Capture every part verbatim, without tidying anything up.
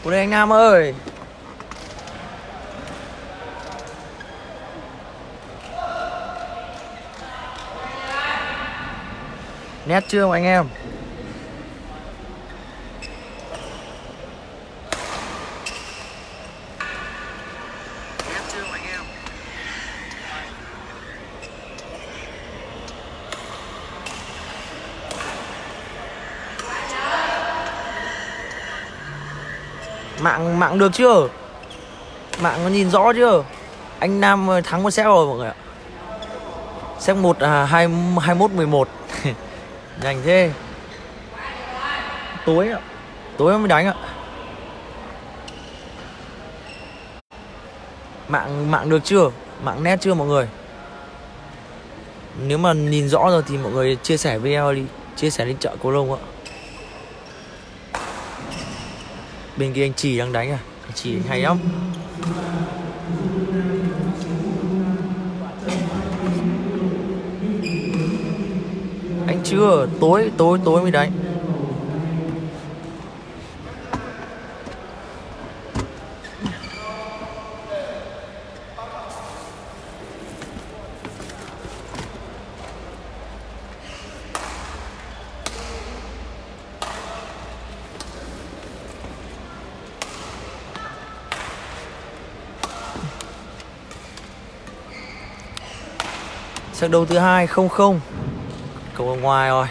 Cô đây anh Nam ơi. Nét chưa anh em? Nét chưa anh em? Mạng mạng được chưa? Mạng có nhìn rõ chưa? Anh Nam thắng một set rồi mọi người ạ. Set một à, hai hai mốt mười một. Nhanh thế. Tối ạ. Tối mới đánh ạ. Mạng mạng được chưa? Mạng nét chưa mọi người? Nếu mà nhìn rõ rồi thì mọi người chia sẻ video đi, chia sẻ lên chợ Cầu Lông ạ. Bên kia anh Trì đang đánh à? Anh Trì anh hay lắm. Anh chưa, tối tối tối mới đánh. Set đấu thứ hai không không. Cầu ở ngoài rồi.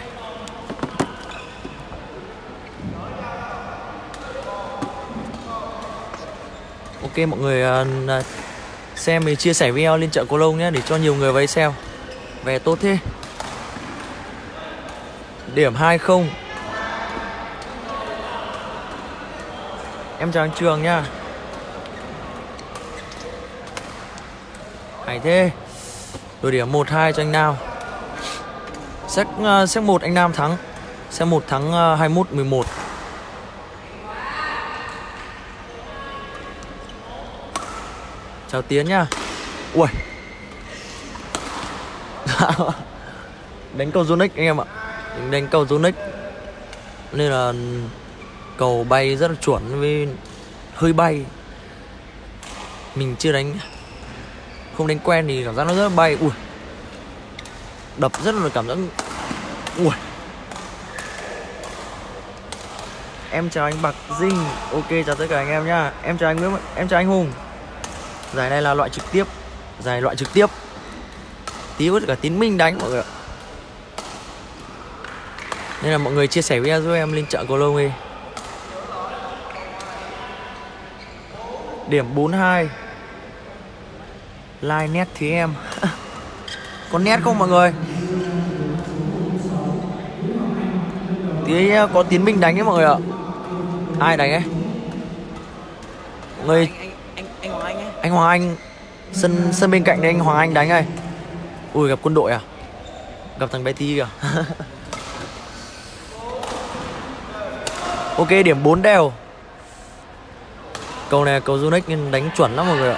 Ok mọi người uh, xem thì chia sẻ video lên chợ Cầu Lông nhé, để cho nhiều người vào xem. Về tốt thế. Điểm hai không. Em chào anh Trường nha. Hay thế. Rồi điểm một hai cho anh Nam. Set uh, set một anh Nam thắng. Set một thắng uh, hai mốt mười một. Chào Tiến nhá. Ui. Đánh cầu Zonic anh em ạ. Đánh cầu Zonic nên là cầu bay rất là chuẩn, với hơi bay. Mình chưa đánh, không đánh quen thì cảm giác nó rất là bay. Ui. Đập rất là cảm giác. Ui. Em chào anh Bạc Dinh. Ok chào tất cả anh em nhá. Em chào anh Nguyễn, em chào anh Hùng. Giải này là loại trực tiếp. Giải loại trực tiếp. Tí với cả Tín Minh đánh mọi người ạ. Nên là mọi người chia sẻ video giúp em lên chợ Cầu Lông đi. Điểm bốn hai. Like nét thì em. Có nét không mọi người? Tí có Tiến Minh đánh ấy mọi người ạ. Ai đánh ấy? Mọi người anh anh anh Hoàng Anh ấy. Anh Hoàng Anh. Sân sân bên cạnh đây anh Hoàng Anh đánh này. Ui gặp quân đội à? Gặp thằng bé tí kìa. Ok điểm bốn đều. Cầu này cầu Zonic nên đánh chuẩn lắm mọi người ạ.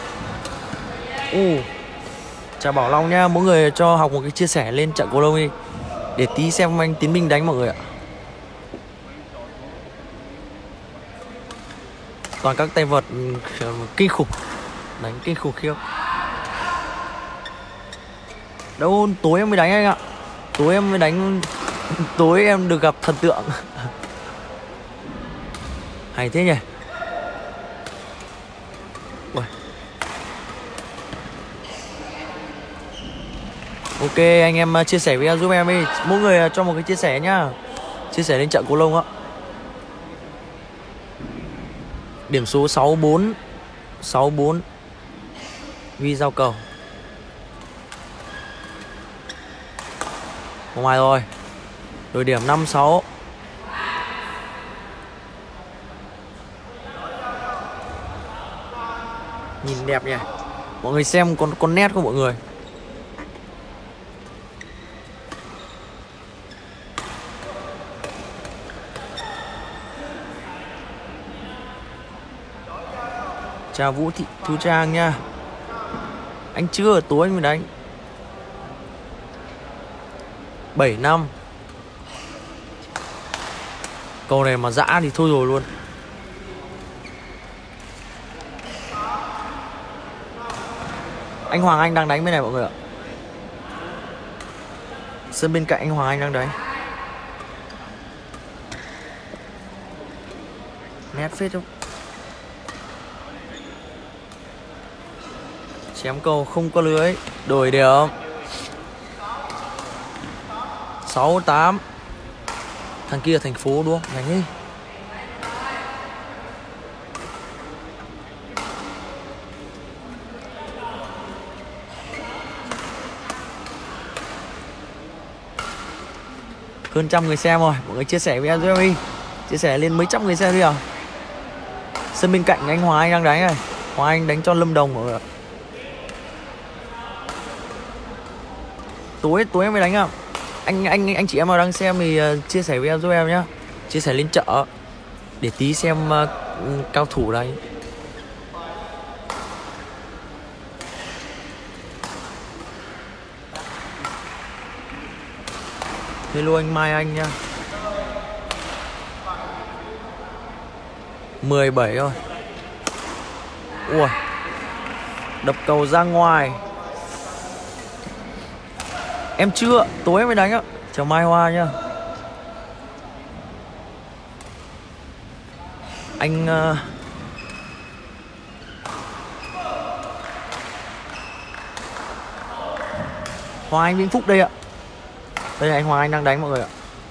uh. Chào Bảo Long nha. Mỗi người cho học một cái chia sẻ lên chợ Cầu Lông đi, để tí xem anh Tiến Minh đánh mọi người ạ. Toàn các tay vợt kinh khủng. Đánh kinh khủng khiếp. Đâu tối em mới đánh anh ạ. Tối em mới đánh. Tối em được gặp thần tượng. Hay thế nhỉ. Ui. Ok anh em chia sẻ video giúp em đi. Mỗi người cho một cái chia sẻ nhá. Chia sẻ lên chợ Cầu Lông á. Điểm số sáu bốn. sáu bốn. Vi giao cầu. Ngoài rồi. Rồi điểm năm sáu. Nhìn đẹp nhỉ. Mọi người xem con con nét không mọi người? Chào Vũ Thị Thu Trang nha. Anh chưa, tối anh mới đánh. bảy năm. Cầu này mà dã thì thôi rồi luôn. Anh Hoàng Anh đang đánh bên này mọi người ạ. Sân bên cạnh anh Hoàng Anh đang đánh. Nét phết không? Chém cầu không có lưới. Đổi điểm. Sáu tám. Thằng kia thành phố đúng không? Nhanh đi. Hơn trăm người xem rồi. Mọi người chia sẻ video giúp em đi. Chia sẻ lên mấy trăm người xem đi à. Sân bên cạnh anh Hoàng Anh đang đánh này. Hoàng Anh đánh cho Lâm Đồng mọi người ạ. Tối tối em mới đánh à. Anh anh anh chị em nào đang xem thì uh, chia sẻ video giúp em nhá. Chia sẻ lên chợ để tí xem uh, cao thủ đây. Hello anh Mai Anh nha. mười bảy rồi. Ui. Đập cầu ra ngoài. Em chưa, tối em mới đánh ạ. Chào Mai Hoa nhá. Anh uh... Hoàng Anh Vĩnh Phúc đây ạ. Đây là anh Hoàng Anh đang đánh mọi người ạ.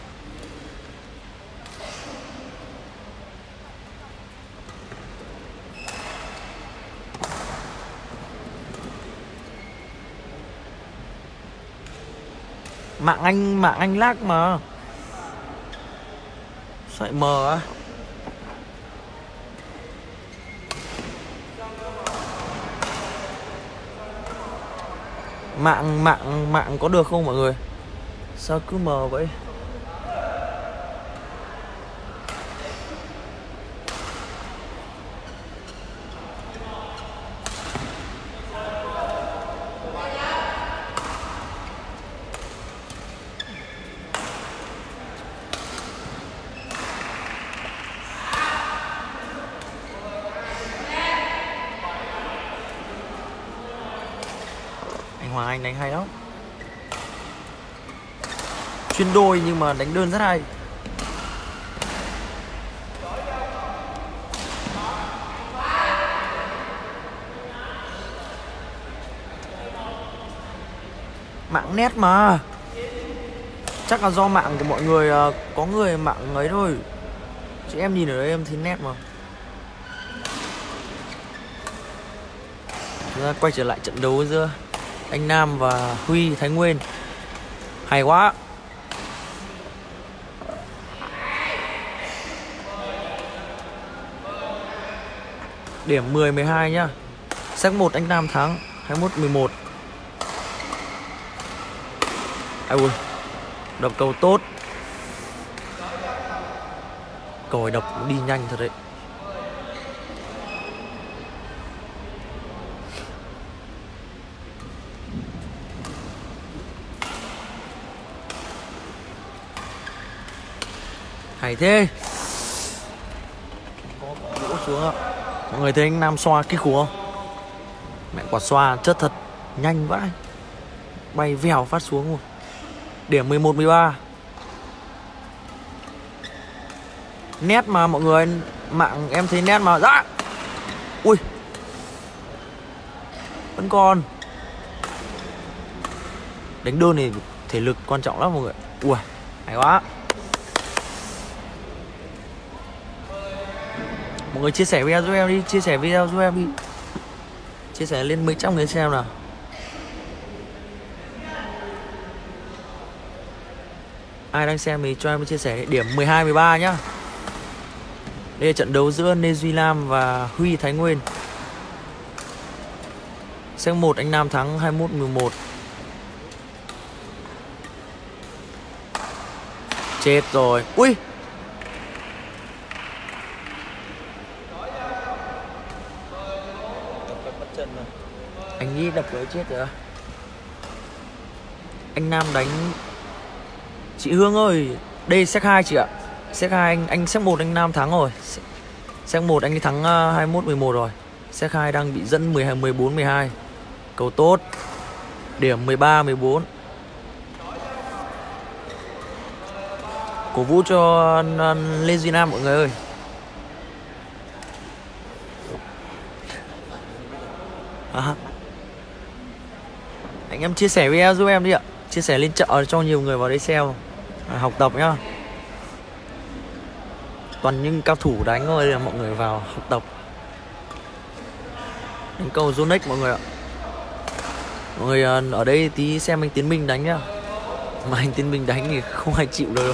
Mạng anh, mạng anh lag mà. Sao lại mờ á? Mạng, mạng, mạng có được không mọi người? Sao cứ mờ vậy? Anh Hoàng Anh đánh hay lắm. Chuyên đôi nhưng mà đánh đơn rất hay. Mạng nét mà. Chắc là do mạng của mọi người. Có người mạng ấy thôi. Chứ em nhìn ở đây em thấy nét mà. Chúng ta quay trở lại trận đấu giữa anh Nam và Huy Thái Nguyên. Hay quá. Điểm mười mười hai nhá. Set một anh Nam thắng hai mươi mốt mười một. Ai ui. Đập cầu tốt. Cầu đập đi nhanh thật đấy. Hay thế. Có đổ xuống ạ. Mọi người thấy anh Nam xoa cái khủ không? Mẹ quả xoa chất thật. Nhanh vãi. Bay vèo phát xuống rồi. Điểm mười một mười ba. Nét mà mọi người. Mạng em thấy nét mà. Dạ. Ui. Vẫn còn. Đánh đơn thì thể lực quan trọng lắm mọi người. Ui. Hay quá. Mọi người chia sẻ video giúp em đi. Chia sẻ video giúp em đi. Chia sẻ lên mấy trăm người xem nào. Ai đang xem thì cho em chia sẻ. Điểm mười hai mười ba nhá. Đây là trận đấu giữa Lê Duy Lam và Huy Thái Nguyên. Set một anh Nam thắng hai mươi mốt mười một. Chết rồi. Ui. Anh nghĩ đập với chết rồi. Anh Nam đánh. Chị Hương ơi. Đây set hai chị ạ. Set hai anh anh set một anh Nam thắng rồi. Set một anh thắng hai mươi mốt mười một rồi. Set hai đang bị dẫn mười hai mười bốn mười hai. Cầu Cầu tốt. Điểm mười ba mười bốn. Cổ vũ cho Lê Duy Nam mọi người ơi. À. Anh em chia sẻ video giúp em đi ạ. Chia sẻ lên chợ cho nhiều người vào đây xem, à, học tập nhá. Toàn những cao thủ đánh thôi là mọi người vào học tập. Đánh cầu Zonic mọi người ạ. Mọi người ở đây tí xem anh Tiến Minh đánh nhá. Mà anh Tiến Minh đánh thì không ai chịu được đâu.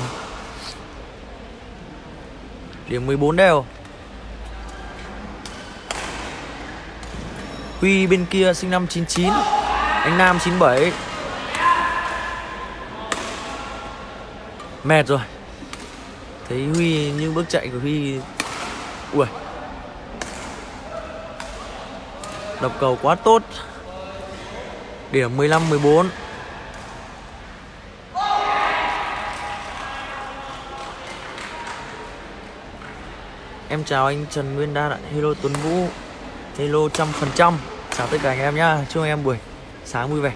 Điểm mười bốn đều. Huy bên kia sinh năm chín chín, anh Nam chín bảy. Mệt rồi. Thấy Huy như bước chạy của Huy. Ui. Đập cầu quá tốt. Điểm mười lăm mười bốn. Em chào anh Trần Nguyên Đan ạ. Hello Tuấn Vũ. Hello trăm phần trăm. Chào tất cả anh em nhá. Chúc em buổi sáng vui vẻ.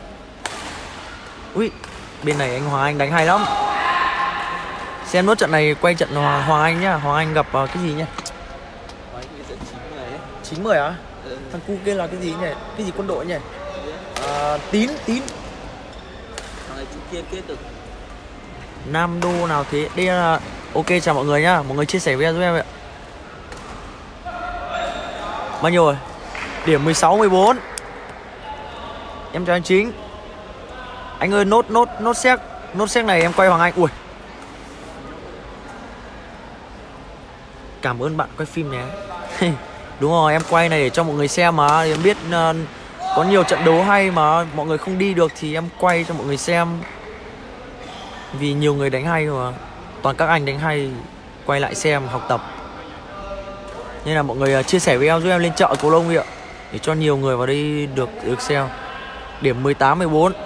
Ui, bên này anh Hoàng Anh đánh hay lắm. Xem nốt trận này, quay trận Hoàng, Hoàng Anh nhá. Hoàng Anh gặp uh, cái gì nhá? chín mười á? Ừ. Thằng cu kia là cái gì nhỉ? Cái gì quân đội nhỉ? À, tín, tín. Thằng này kia kia từ Nam Đô nào thế? Đây là... Ok, chào mọi người nhá. Mọi người chia sẻ video giúp em ạ. Bao nhiêu rồi? Điểm mười sáu mười bốn. Em chào anh Chính. Anh ơi, nốt nốt nốt xét. Nốt xét này em quay Hoàng Anh. Ui. Cảm ơn bạn quay phim nhé. Đúng rồi, em quay này để cho mọi người xem mà. Em biết uh, có nhiều trận đấu hay mà mọi người không đi được thì em quay cho mọi người xem. Vì nhiều người đánh hay mà. Toàn các anh đánh hay, quay lại xem, học tập. Nên là mọi người uh, chia sẻ video giúp em lên chợ Cầu Lông đi ạ. Để cho nhiều người vào đây được được xem. Điểm mười tám mười bốn.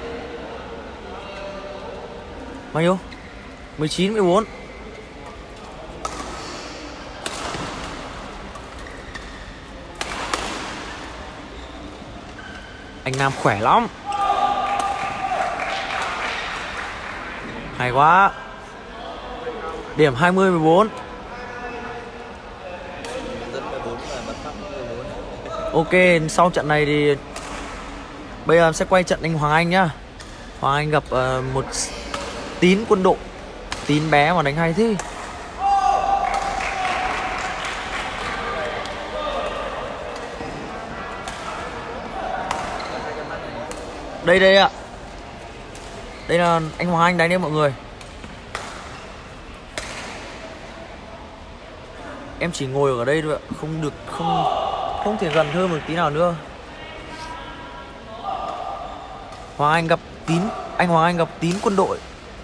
Bao nhiêu? mười chín mười bốn. Anh Nam khỏe lắm. Hay quá. Điểm hai mươi mười bốn. Ok, sau trận này thì bây giờ sẽ quay trận anh Hoàng Anh nhá. Hoàng Anh gặp uh, một Tín quân đội. Tín bé mà đánh hay thế. Đây đây ạ. Đây là anh Hoàng Anh đánh đấy mọi người. Em chỉ ngồi ở đây thôi ạ. Không được, không Không thể gần hơn một tí nào nữa. Hoàng Anh gặp Tín. Anh Hoàng Anh gặp Tín quân đội.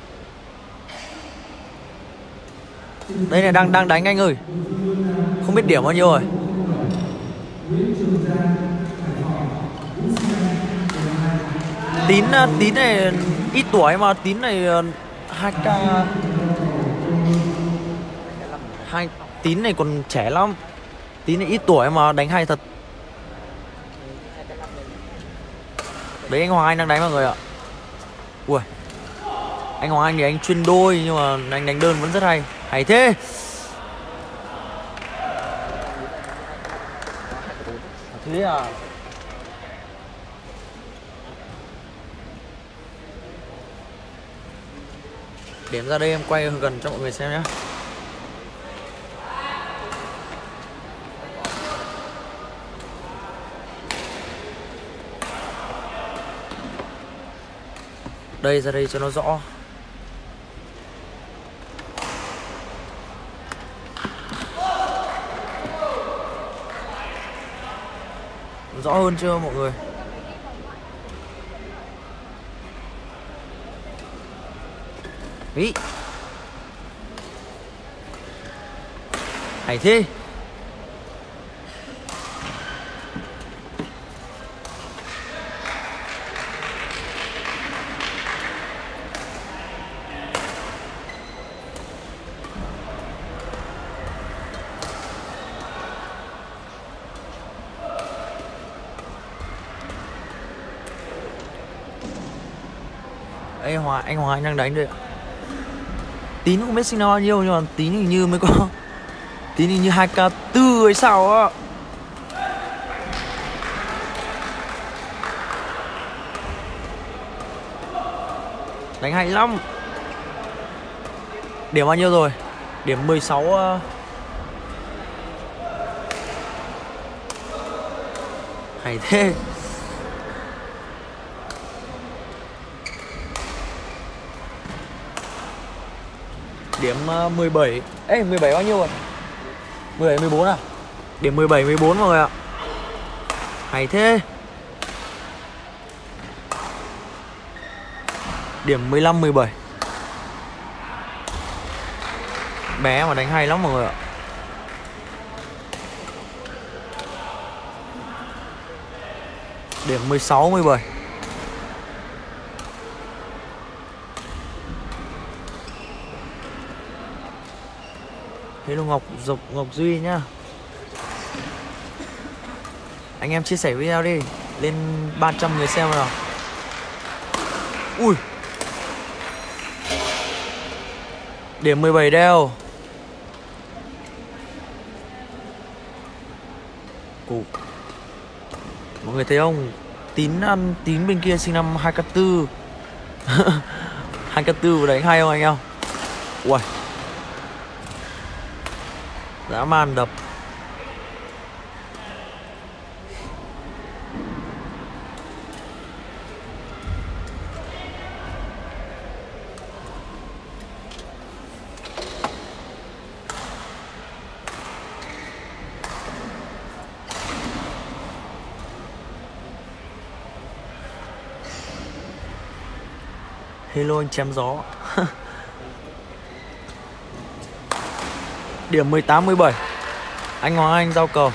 Đây này, đang đang đánh anh ơi. Không biết điểm bao nhiêu rồi. Tín Tín này ít tuổi mà. Tín này hai k hai Tín này còn trẻ lắm. Tín này ít tuổi mà đánh hay thật. Đấy, anh Hoàng Anh đang đánh mọi người ạ. Ui. Anh Hoàng Anh thì anh chuyên đôi, nhưng mà anh đánh đơn vẫn rất hay. Hay thế. Thế à? Điểm ra đây em quay gần cho mọi người xem nhé. Đây, ra đây cho nó rõ. Rõ hơn chưa mọi người? Ý. Hay thế. Ê, Hòa, anh Hòa anh đang đánh đây ạ. Tín không biết sinh năm bao nhiêu nhưng mà Tín hình như mới có Tín hình như hai k tư hay sao á. Đánh hay lắm. Điểm bao nhiêu rồi? Điểm mười sáu uh... hay thế. Điểm uh, mười bảy. Ê, mười bảy bao nhiêu rồi? mười bảy, mười bốn à? Điểm mười bảy, mười bốn mọi người ạ. Hay thế. Điểm mười lăm, mười bảy. Bé mà đánh hay lắm mọi người ạ. Điểm mười sáu, mười bảy. Hello Ngọc, Ngọc, Ngọc Duy nhá. Anh em chia sẻ video đi. Lên ba trăm người xem nào. Ui. Điểm mười bảy đeo. Củ. Mọi người thấy không? Tín ăn Tín bên kia sinh năm hai k tư. hai k tư đánh hay không anh em? Ui. Dã man đập. Hello anh chém gió. Điểm mười tám, mười bảy. Anh Hoàng Anh giao cầu.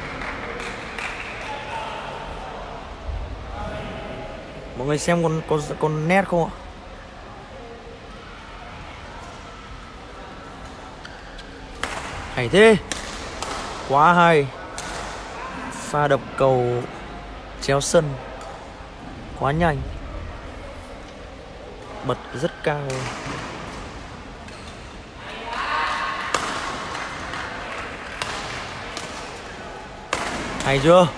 Mọi người xem con con con nét không ạ? Hay thế. Quá hay. Pha đập cầu chéo sân. Quá nhanh. Bật rất cao. Hay chưa?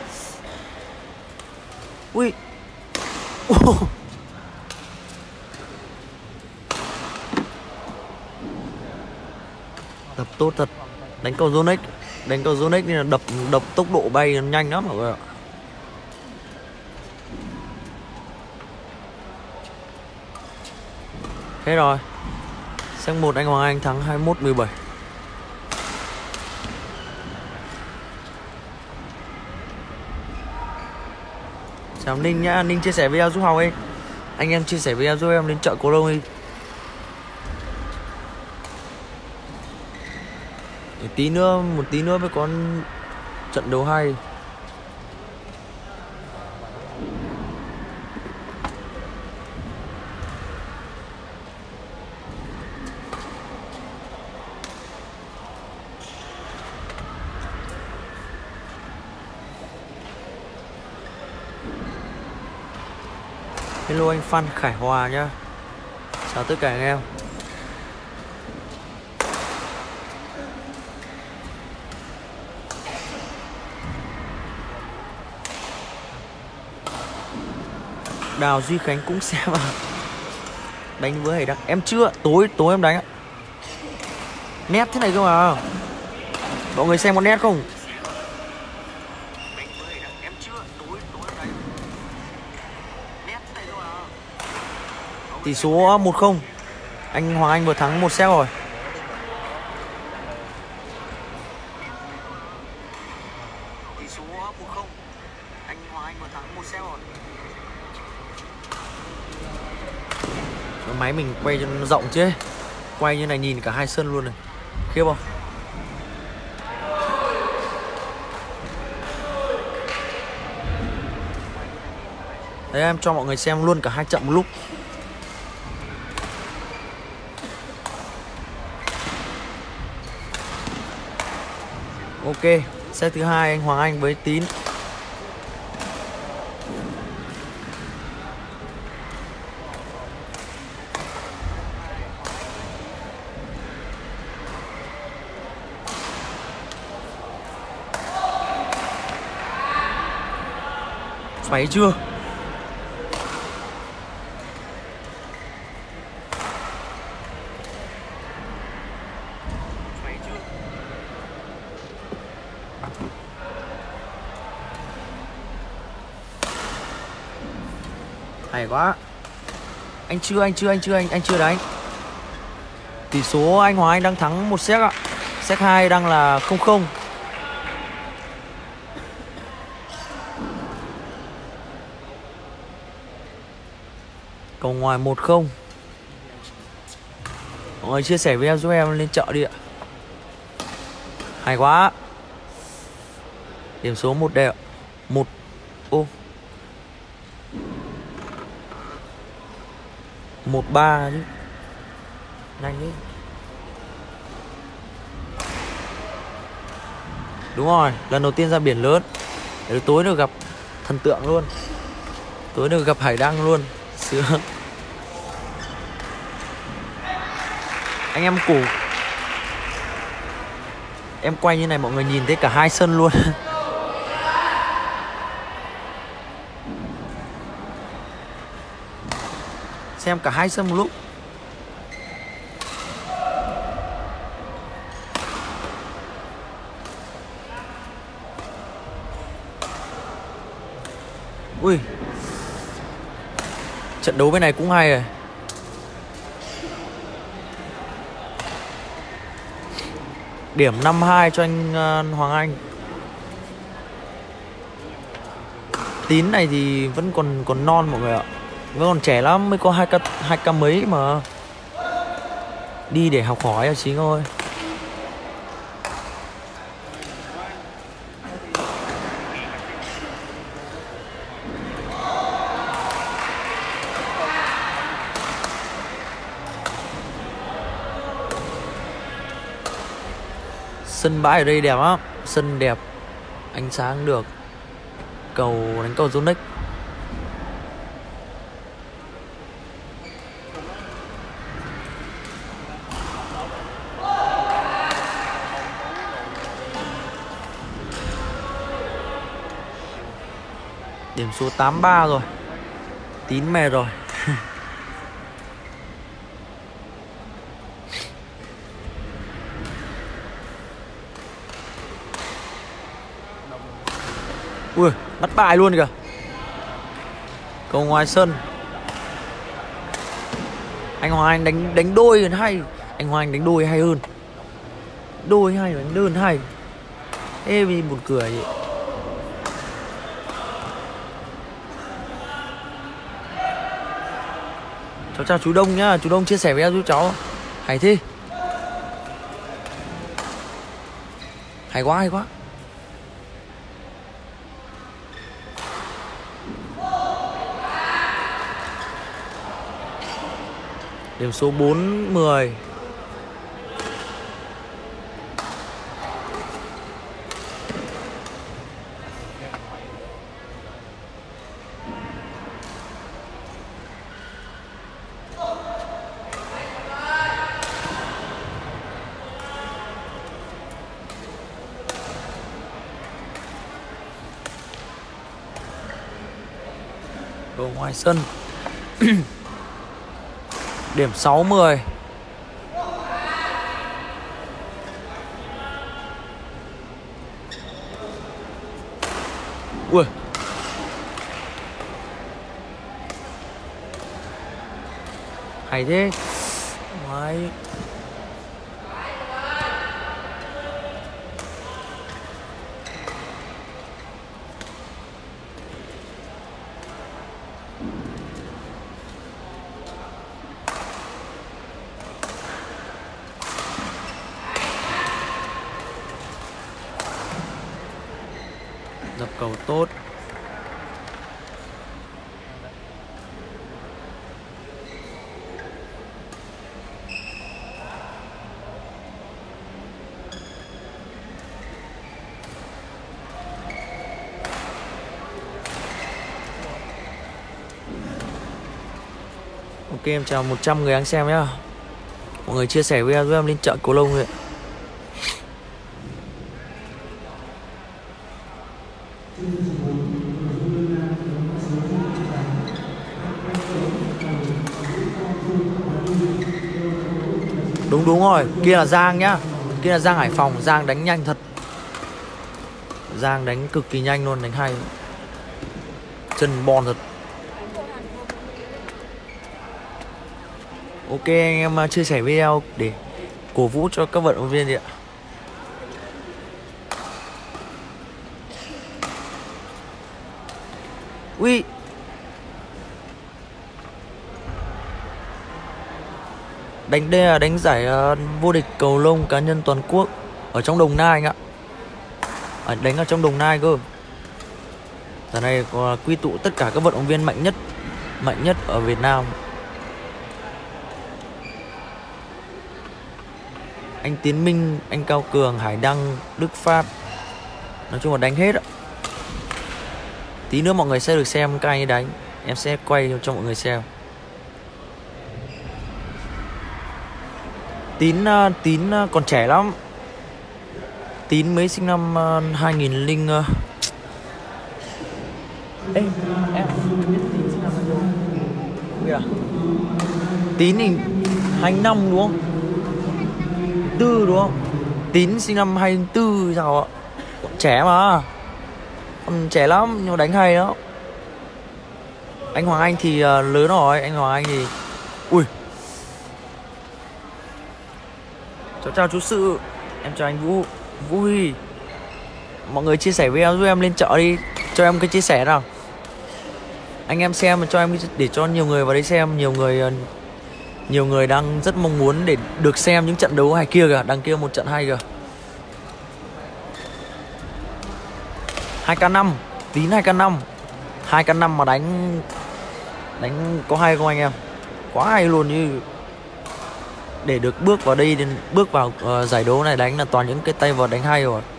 Ui. Đập tốt thật. Đánh cầu Zonic. Đánh cầu Zonic nên là đập đập tốc độ bay nhanh lắm mọi người ạ. Thế rồi. Set một anh Hoàng Anh thắng hai mươi mốt, mười bảy. Chào Ninh nhá, Ninh chia sẻ video giúp Hồng ấy. Anh em chia sẻ video giúp em đến chợ Cổ Đông đi. Để tí nữa, một tí nữa mới có trận đấu hay. Hello anh Phan Khải Hòa nhá. Chào tất cả anh em. Đào Duy Khánh cũng xem à. Đánh với Hải Đăng. Em chưa, tối tối em đánh ạ. Nét thế này cơ mà. Mọi người xem có nét không? Tỷ số một không. Anh Hoàng Anh vừa thắng một set rồi. Tỷ số một không. Anh Hoàng Anh vừa thắng một set rồi. Máy mình quay cho nó rộng chứ. Quay như này nhìn cả hai sân luôn này. Khiếp không? Đấy, em cho mọi người xem luôn cả hai trận một lúc. Ok, set thứ hai anh Hoàng Anh với Tín. Xoáy chưa? Hay quá. Anh chưa, anh chưa, anh chưa, anh anh chưa đánh. Tỷ số anh Hoàng Anh đang thắng một set ạ. Set hai đang là không không. Cầu ngoài một không. Mọi người chia sẻ video giúp em lên chợ đi ạ. Hay quá. Điểm số một đều. Một. Ô. Một ba chứ. Nhanh đi. Đúng rồi, lần đầu tiên ra biển lớn. Để tối được gặp thần tượng luôn. Tối được gặp hải đăng luôn. Sướng. Anh em củ. Em quay như này mọi người nhìn thấy cả hai sân luôn. Xem cả hai sân một lúc. Ui. Trận đấu bên này cũng hay rồi. Điểm năm hai cho anh uh, Hoàng Anh. Tín này thì vẫn còn còn non mọi người ạ. Vẫn còn trẻ lắm, mới có hai k hai k mấy mà. Đi để học hỏi à Chính ơi. Sân bãi ở đây đẹp lắm. Sân đẹp. Ánh sáng được. Cầu đánh cầu Zonic. Điểm số tám ba rồi. Tín mệt rồi. Ui, bắt bài luôn kìa. Cầu ngoài sân. Anh Hoàng Anh đánh đánh đôi hay. Anh Hoàng Anh đánh đôi hay hơn. Đôi hay, đánh đơn hay. Ê vì buồn cười vậy. Cháu chào chú Đông nhá. Chú Đông chia sẻ video giúp cháu. Hay thế. Hay quá, hay quá. Điểm số bốn mười. Cầu ngoài sân. Điểm sáu mươi. Ui. Hay thế. Ngoài. Dập cầu tốt. Ok, em chào một trăm người đang xem nhá. Mọi người chia sẻ video giúp em lên chợ Cầu Lông vậy. Đúng đúng rồi, kia là Giang nhá. Kia là Giang Hải Phòng, Giang đánh nhanh thật. Giang đánh cực kỳ nhanh luôn, đánh hay. Chân bon thật. Ok anh em chia sẻ video để cổ vũ cho các vận động viên đi ạ. Ui. Đánh đây là đánh giải uh, vô địch cầu lông cá nhân toàn quốc ở trong Đồng Nai anh ạ. À, đánh ở trong Đồng Nai cơ. Giờ này có quy tụ tất cả các vận động viên mạnh nhất mạnh nhất ở Việt Nam. Anh Tiến Minh, anh Cao Cường, Hải Đăng, Đức Phát, nói chung là đánh hết ạ. Tí nữa mọi người sẽ được xem các anh ấy đánh. Em sẽ quay cho mọi người xem. Tín uh, Tín uh, còn trẻ lắm. Tín mới sinh năm uh, hai nghìn linh uh... Ê, em biết Tín sinh năm bao nhiêu không? Biết à? Tín thì hai mươi lăm đúng không? Tư đúng không? Tín sinh năm hai mươi tư sao ạ? Còn trẻ mà. Còn trẻ lắm nhưng mà đánh hay đó. Anh Hoàng Anh thì uh, lớn rồi. Anh Hoàng Anh thì... Ui. Cháu chào chú Sự. Em chào anh Vũ Vũ Huy. Mọi người chia sẻ video giúp em lên chợ đi. Cho em cái chia sẻ nào. Anh em xem cho em để cho nhiều người vào đây xem. Nhiều người Nhiều người đang rất mong muốn để được xem những trận đấu hay kia kìa. Đằng kia một trận hay kìa. hai k năm. Tín hai k năm. hai k năm mà đánh Đánh có hay không anh em? Quá hay luôn. Như để được bước vào đây, bước vào uh, giải đấu này đánh là toàn những cái tay vợt đánh hay rồi.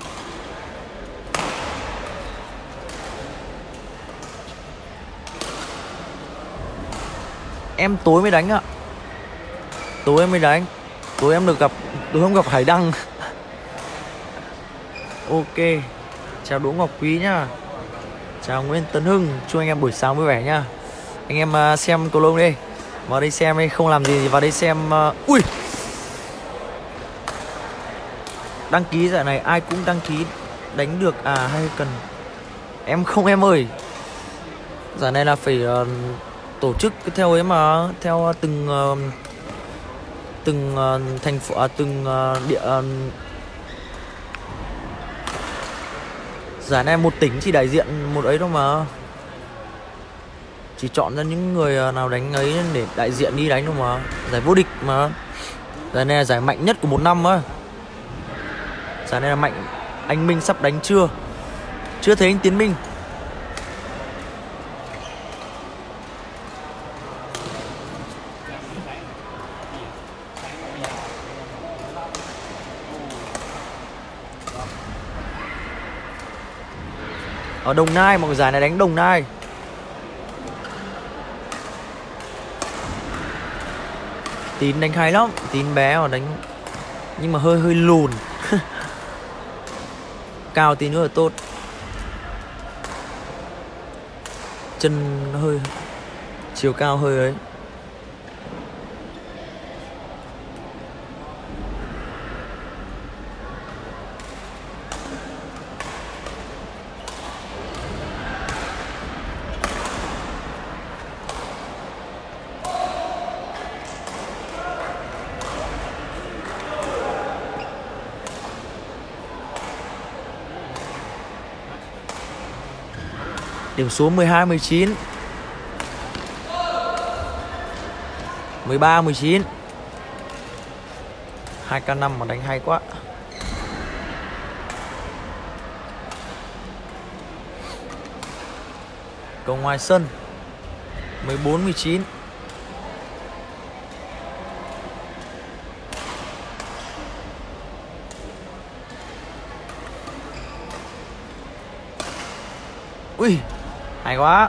Em tối mới đánh ạ. Tối em mới đánh. Tối em được gặp Tối em gặp Hải Đăng. Ok. Chào Đỗ Ngọc Quý nhá. Chào Nguyễn Tấn Hưng. Chúc anh em buổi sáng vui vẻ nhá. Anh em uh, xem cầu lông đi. Vào đây xem đi, không làm gì thì vào đây xem. uh... Ui. Đăng ký giải này ai cũng đăng ký đánh được à hay cần? Em không em ơi. Giải này là phải uh, tổ chức theo ấy mà, theo từng uh, từng uh, thành phố, uh, từng uh, địa uh, giải này một tỉnh chỉ đại diện một ấy đâu mà. Chỉ chọn ra những người nào đánh ấy để đại diện đi đánh đâu mà. Giải vô địch mà. Giải này là giải mạnh nhất của một năm á. Giải này là mạnh. Anh Minh sắp đánh chưa? Chưa thấy anh Tiến Minh. Ở Đồng Nai, mọi người giải này đánh Đồng Nai. Tín đánh hay lắm. Tín bé mà đánh, nhưng mà hơi hơi lùn. Cao tí nữa là tốt. Chân hơi, chiều cao hơi ấy. Điểm số mười hai mười chín. mười ba mười chín. hai k năm mà đánh hay quá. Cầu ngoài sân. mười bốn mười chín. Ui, hay quá.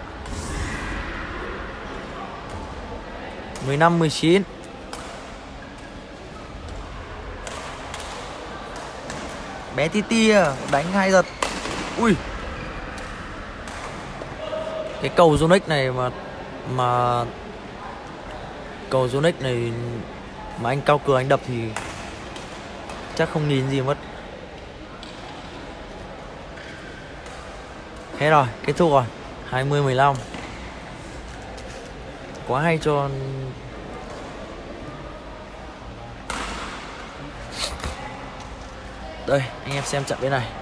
mười lăm mười chín. Bé Titi à, đánh hay thật. Ui. Cái cầu Yonex này mà mà cầu Yonex này Mà anh cao cửa anh đập thì chắc không nhìn gì mất. Hết rồi, kết thúc rồi. Hai mươi mười lăm. Quá hay cho. Đây, anh em xem trận bên này.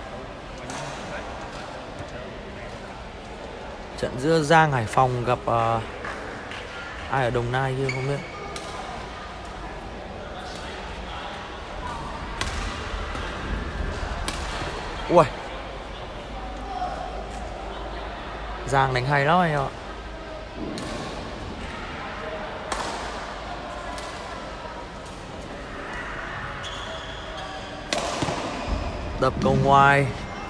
Trận giữa Giang Hải Phòng gặp uh, ai ở Đồng Nai kia không biết. Ui, Giang đánh hay lắm anh ạ. Đập cầu ngoài.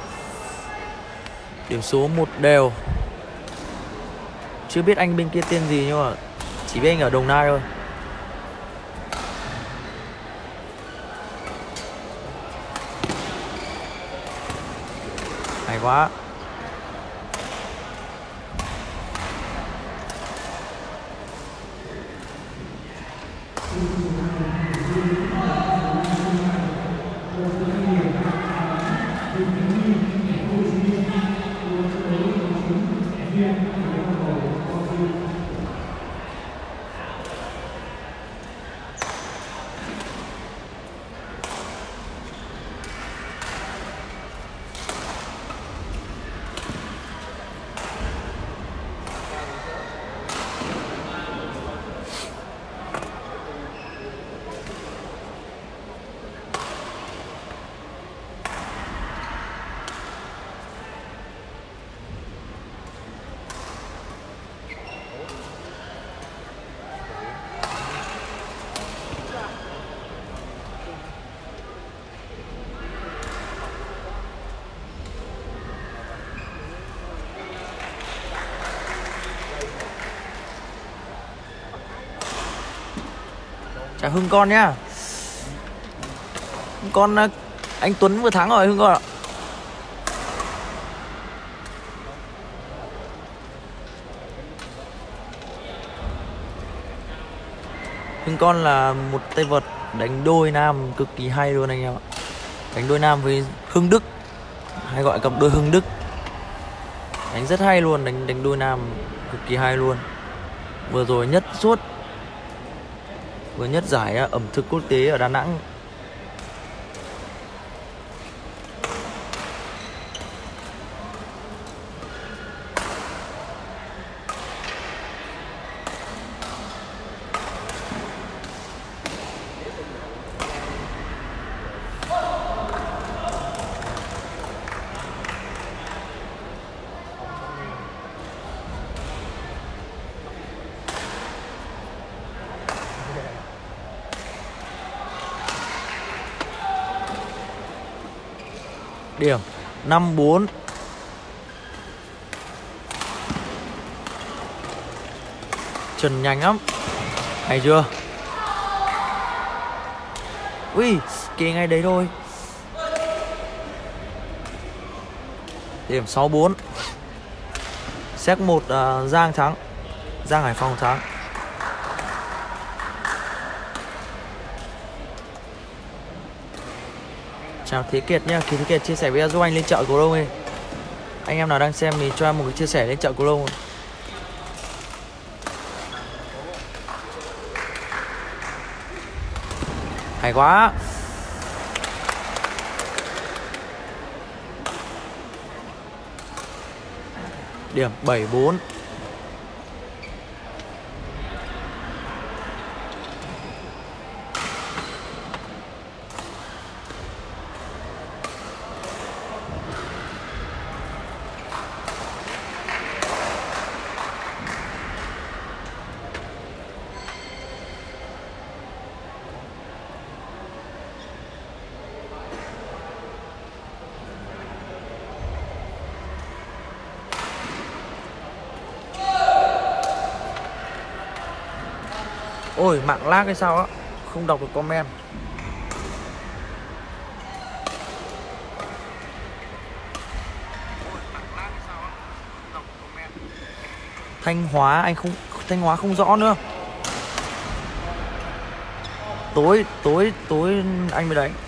Điểm số một đều. Chưa biết anh bên kia tên gì nhưng mà chỉ biết anh ở Đồng Nai thôi. Hay quá. Chào Hưng con nhá. Con anh Tuấn vừa thắng rồi Hưng con ạ. Hưng con là một tay vợt đánh đôi nam cực kỳ hay luôn anh em ạ. Đánh đôi nam với Hưng Đức, hay gọi cặp đôi Hưng Đức. Đánh rất hay luôn, đánh đánh đôi nam cực kỳ hay luôn. Vừa rồi nhất suốt vừa nhất giải ẩm thực quốc tế ở Đà Nẵng. Điểm năm bốn. Trần nhanh lắm. Hay chưa? Ui, kê ngay đấy thôi. Điểm sáu bốn. Set một uh, Giang thắng. Giang Hải Phòng thắng. Chào Thế Kiệt nhá, Thế Kiệt chia sẻ video giúp anh lên chợ Cầu Đông đi. Anh em nào đang xem thì cho em một cái chia sẻ lên chợ Cầu Đông. Hay quá. Điểm bảy bốn. Ôi mạng lag hay sao á, không đọc được comment. Thanh Hóa anh không Thanh Hóa không rõ nữa. Tối tối tối anh mới đánh.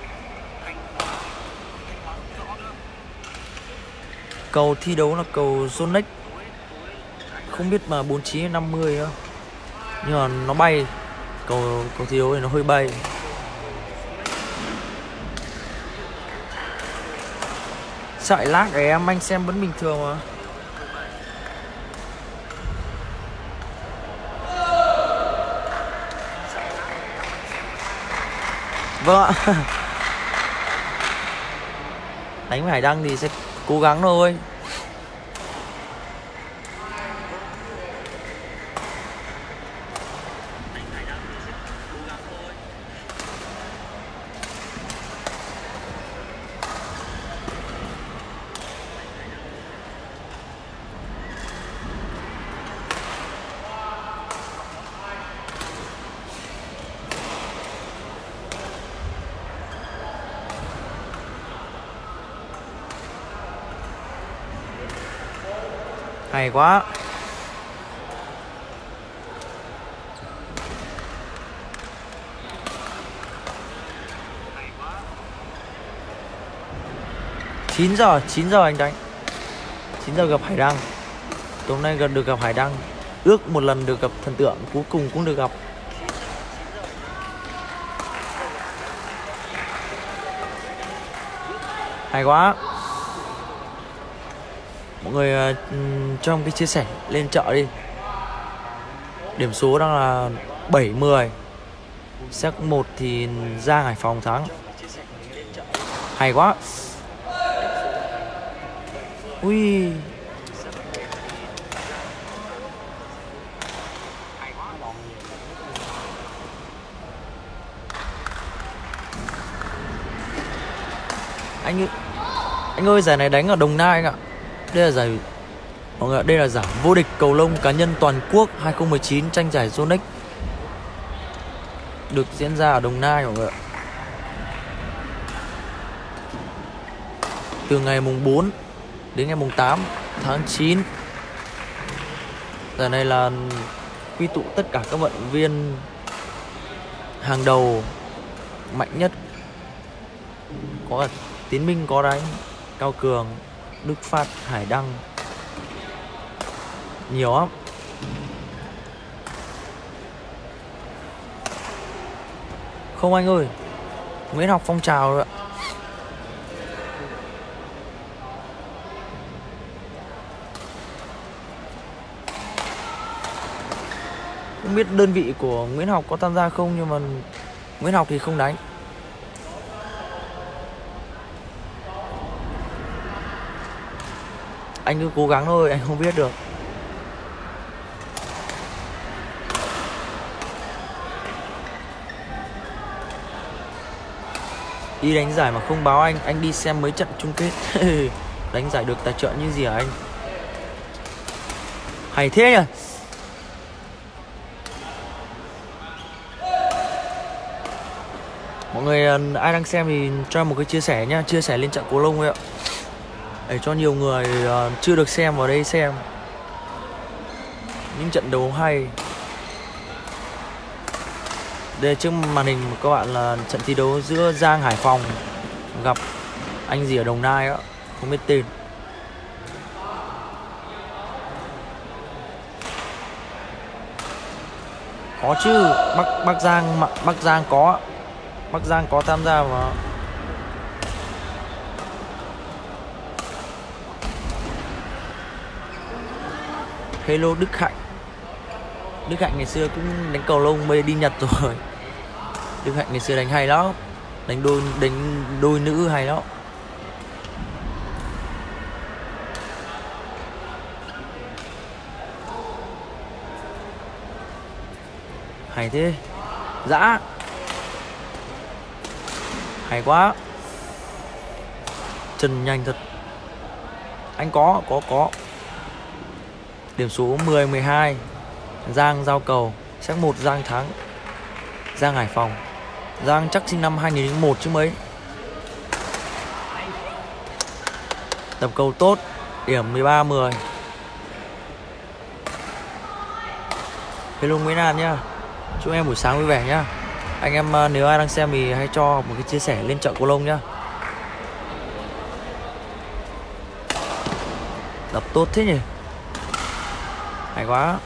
Cầu thi đấu là cầu Zonex, không biết mà bốn mươi chín hay năm mươi á, nhưng mà nó bay. Cầu cầu thi đấu này nó hơi bay. Sợi lag của em anh xem vẫn bình thường mà. Vâng ạ. Đánh với Hải Đăng thì sẽ cố gắng thôi. Hay quá. chín giờ, chín giờ anh đánh. chín giờ gặp Hải Đăng. Tối nay gần được gặp Hải Đăng. Ước một lần được gặp thần tượng, cuối cùng cũng được gặp. Hay quá. Mọi người uh, cho cái chia sẻ lên chợ đi. Điểm số đang là bảy mười. Set một thì Giang Hải Phòng thắng. Hay quá. Ui. Anh anh ơi, giải này đánh ở Đồng Nai anh ạ. Đây là giải mọi người, đây là giải vô địch cầu lông cá nhân toàn quốc hai không một chín, tranh giải Zonex được diễn ra ở Đồng Nai mọi người ạ. Từ ngày mùng bốn đến ngày mùng tám tháng chín. Giải này là quy tụ tất cả các vận động viên hàng đầu mạnh nhất. Có cả Tiến Minh có đánh, Cao Cường, Đức Phát, Hải Đăng, nhiều lắm. Không anh ơi, Nguyễn Học phong trào rồi ạ. Không biết đơn vị của Nguyễn Học có tham gia không, nhưng mà Nguyễn Học thì không đánh. Anh cứ cố gắng thôi, anh không biết được. Đi đánh giải mà không báo anh, anh đi xem mấy trận chung kết. Đánh giải được tài trợ như gì hả anh? Hay thế nhỉ? Mọi người ai đang xem thì cho một cái chia sẻ nhá, chia sẻ lên trận cầu lông ấy ạ, để cho nhiều người uh, chưa được xem vào đây xem những trận đấu hay. Đây trước màn hình của các bạn là trận thi đấu giữa Giang Hải Phòng gặp anh gì ở Đồng Nai á, không biết tên. Có chứ, Bắc Bắc Giang Bắc Giang có Bắc Giang có tham gia mà. Hello Đức Hạnh. Đức Hạnh ngày xưa cũng đánh cầu lông, bây đi Nhật rồi. Đức Hạnh ngày xưa đánh hay lắm, đánh đôi đánh đôi nữ hay lắm. Hay thế. Dã. Hay quá. Chân nhanh thật. Anh có có có. Điểm số mười mười hai. Giang giao cầu. Set một Giang thắng. Giang Hải Phòng. Giang chắc sinh năm hai nghìn không trăm lẻ một chứ mấy. Tập cầu tốt. Điểm mười ba mười. Hello Nguyễn An nhá. Chúc em buổi sáng vui vẻ nhá. Anh em nếu ai đang xem thì hãy cho một cái chia sẻ lên chợ Cầu Lông nhá. Đập tốt thế nhỉ. Hay quá.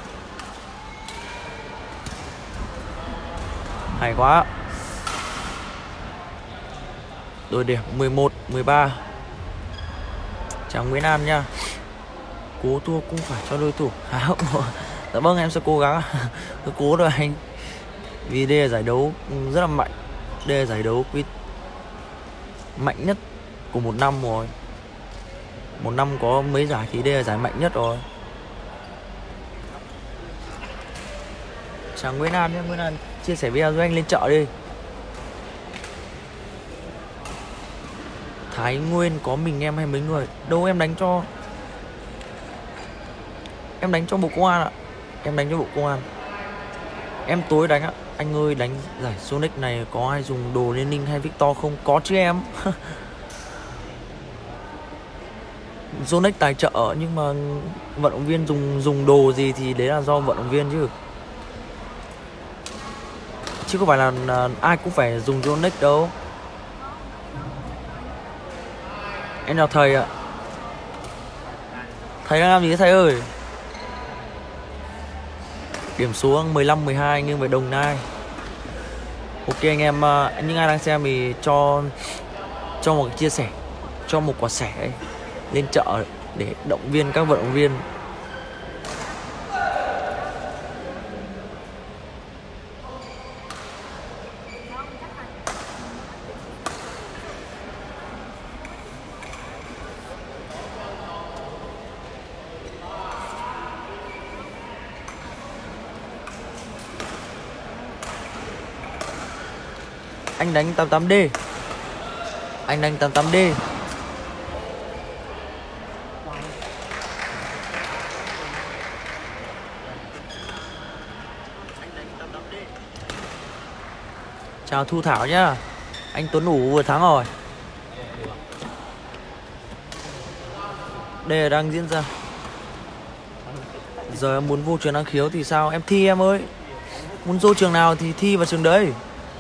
Hay quá. Đội điểm mười một mười ba. Chào Nguyễn An nha. Cố thua cũng phải cho đối thủ. Dạ vâng, em sẽ cố gắng. Tôi cố rồi anh. Vì đây là giải đấu rất là mạnh. Đây là giải đấu mạnh nhất của một năm rồi. Một năm có mấy giải thì đây là giải mạnh nhất rồi. Chào Nguyễn An nhé. Nguyễn An chia sẻ video với anh lên chợ đi. Thái Nguyên có mình em hay mấy người? Đâu, em đánh cho Em đánh cho Bộ Công an ạ. Em đánh cho Bộ Công an. Em tối đánh ạ. Anh ơi, đánh giải Sonic này có ai dùng đồ Liên Ninh hay Victor không? Có chứ em. Sonic tài trợ nhưng mà vận động viên dùng dùng đồ gì thì đấy là do vận động viên chứ. Chứ không phải là, là ai cũng phải dùng Sonic đâu. Em chào thầy ạ. Thầy đang làm gì thế thầy ơi? Điểm số mười lăm mười hai nghiêng về Đồng Nai. Ok anh em, những ai đang xem thì cho cho một chia sẻ, cho một quả sẻ lên chợ để động viên các vận động viên. Anh đánh tám tám D. Anh đánh tám tám D. Chào Thu Thảo nhá. Anh Tuấn Ủ vừa thắng rồi. Đây là đang diễn ra. Giờ em muốn vô trường năng khiếu thì sao? Em thi em ơi. Muốn vô trường nào thì thi vào trường đấy.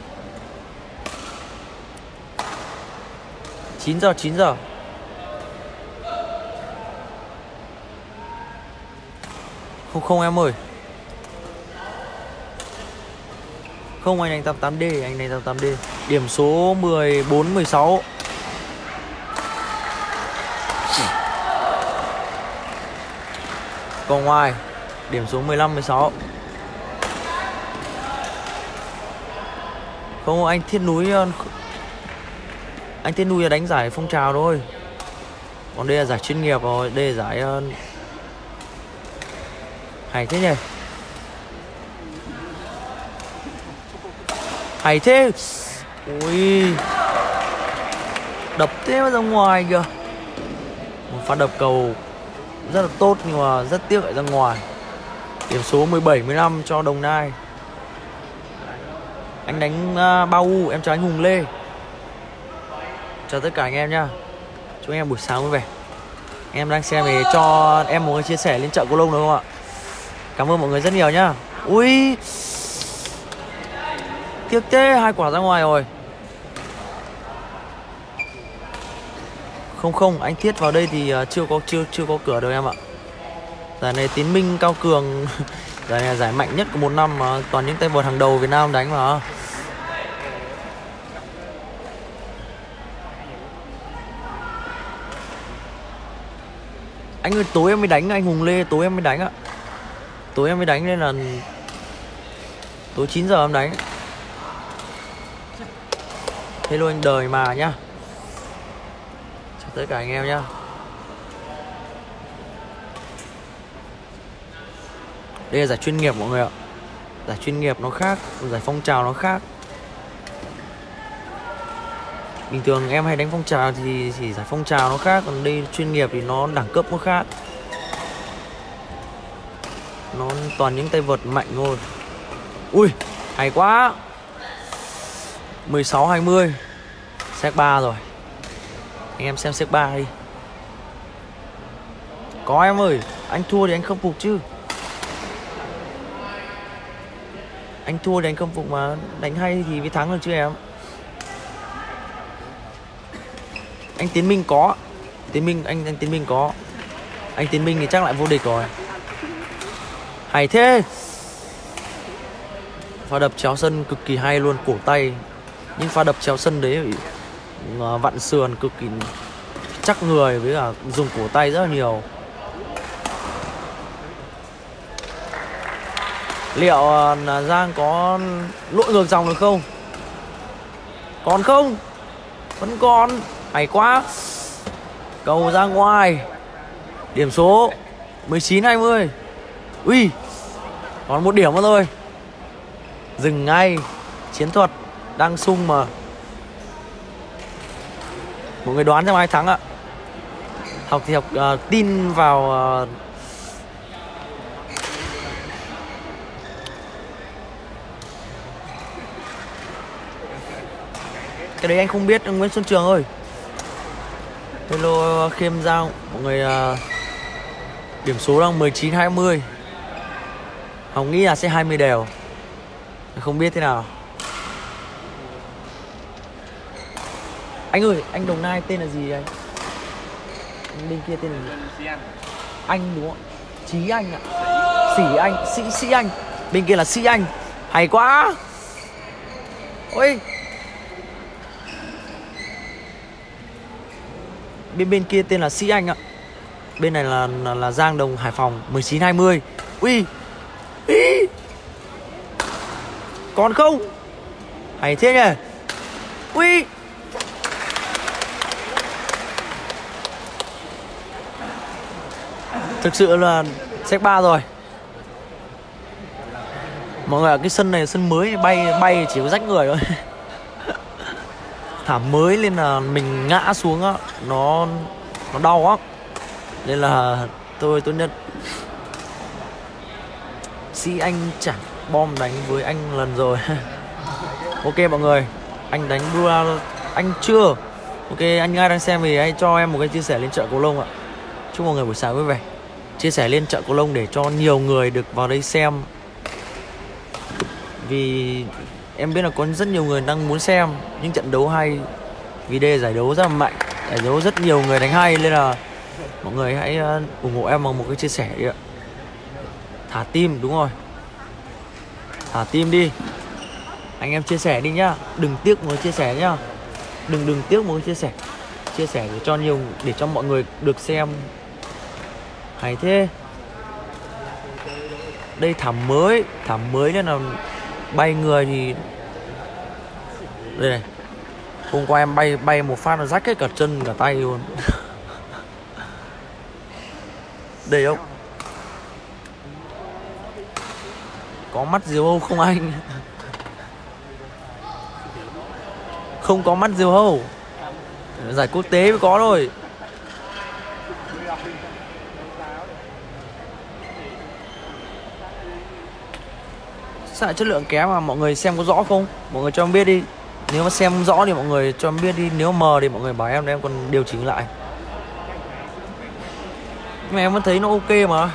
chín giờ chín giờ. Không không em ơi. Không, anh đánh tám tám D, anh đánh tám tám D. Điểm số mười bốn mười sáu. Còn ngoài điểm số mười lăm mười sáu. Không, anh Thiết Núi Anh Thiết Núi là đánh giải phong trào thôi. Còn đây là giải chuyên nghiệp rồi. Đây là giải uh... hay thế nhỉ. Hay thế. Ui, đập thế mà ra ngoài kìa. Một pha đập cầu rất là tốt nhưng mà rất tiếc lại ra ngoài. Điểm số mười bảy mười lăm cho Đồng Nai. Anh đánh uh, Bao U. Em chào anh Hùng Lê. Chào tất cả anh em nhá. Chúc anh em buổi sáng vui vẻ. Em đang xem thì cho em một cái chia sẻ lên chợ Cầu Lông được không ạ? Cảm ơn mọi người rất nhiều nhá. Ui, tiếc thế, hai quả ra ngoài rồi. Không không, anh Thiết vào đây thì chưa có chưa chưa có cửa đâu em ạ. Giải này Tiến Minh Cao Cường. Giải này là giải mạnh nhất của một năm mà toàn những tay vợt hàng đầu Việt Nam đánh mà. Anh ơi, tối em mới đánh anh Hùng Lê, tối em mới đánh ạ. Tối em mới đánh nên là tối chín giờ em đánh. Hello anh Đời mà nhá. Chào tất cả anh em nhá. Đây là giải chuyên nghiệp mọi người ạ. Giải chuyên nghiệp nó khác, giải phong trào nó khác. Bình thường em hay đánh phong trào thì chỉ giải phong trào nó khác. Còn đây chuyên nghiệp thì nó đẳng cấp nó khác. Nó toàn những tay vợt mạnh thôi. Ui, hay quá. Mười sáu hai mươi. Set ba rồi. Anh em xem set ba đi. Có em ơi. Anh thua thì anh khắc phục chứ. Anh thua đánh không phục mà, đánh hay thì mới thắng được chứ em. Anh Tiến Minh có. Tiến Minh, anh anh Tiến Minh có. Anh Tiến Minh thì chắc lại vô địch rồi. Hay thế. Pha đập chéo sân cực kỳ hay luôn, cổ tay. Nhưng pha đập chéo sân đấy vặn sườn cực kỳ chắc người, với cả dùng cổ tay rất là nhiều. Liệu là Giang có lội ngược dòng được không? Còn không? Vẫn còn. Hay quá. Cầu ra ngoài. Điểm số mười chín hai mươi. Ui, còn một điểm nữa thôi. Dừng ngay. Chiến thuật đang sung mà. Mọi người đoán xem ai thắng ạ? Học thì học uh, tin vào uh, cái đấy anh không biết. Nguyễn Xuân Trường ơi. Hello Khiêm Giang. Mọi người uh, điểm số đang mười chín hai mươi. Hồng nghĩ là sẽ hai mươi đều. Không biết thế nào. Anh ơi, anh Đồng Nai tên là gì anh? Anh bên kia tên là gì? Anh đúng không? Chí Anh ạ. Sĩ Anh, Sĩ Sĩ Anh. Bên kia là Sĩ Anh. Hay quá. Ôi. Bên bên kia tên là Sĩ Anh ạ. Bên này là là, là Giang Đồng Hải Phòng mười chín hai mươi. Ui. Ý. Còn không? Hay thế nhỉ? Ui. Thực sự là set ba rồi. Mọi người, cái sân này sân mới, bay bay chỉ có rách người thôi. Thảm mới nên là mình ngã xuống á, nó nó đau á. Nên là tôi tốt nhất Sĩ Anh chẳng bom đánh với anh lần rồi. Ok mọi người, anh đánh đua anh chưa. Ok, anh ai đang xem thì hãy cho em một cái chia sẻ lên chợ Cầu Lông ạ. Chúc mọi người buổi sáng vui vẻ. Chia sẻ lên chợ Cầu Lông để cho nhiều người được vào đây xem. Vì em biết là có rất nhiều người đang muốn xem những trận đấu hay. Vì đây là giải đấu rất là mạnh, giải đấu rất nhiều người đánh hay. Nên là mọi người hãy ủng hộ em bằng một cái chia sẻ đi ạ. Thả tim, đúng rồi. Thả tim đi. Anh em chia sẻ đi nhá. Đừng tiếc một chia sẻ nhá. Đừng đừng tiếc một chia sẻ. Chia sẻ để cho nhiều, để cho mọi người được xem. Hay thế. Đây thảm mới. Thảm mới nên là bay người thì đây này. Hôm qua em bay bay một phát là rách hết cả chân cả tay luôn. Đây không? Có mắt diều hâu không anh? Không có mắt diều hâu. Giải quốc tế mới có thôi. Sao chất lượng kém mà mọi người xem có rõ không? Mọi người cho em biết đi. Nếu mà xem rõ thì mọi người cho em biết đi. Nếu mờ thì mọi người bảo em để em còn điều chỉnh lại. Nhưng mà em vẫn thấy nó ok mà.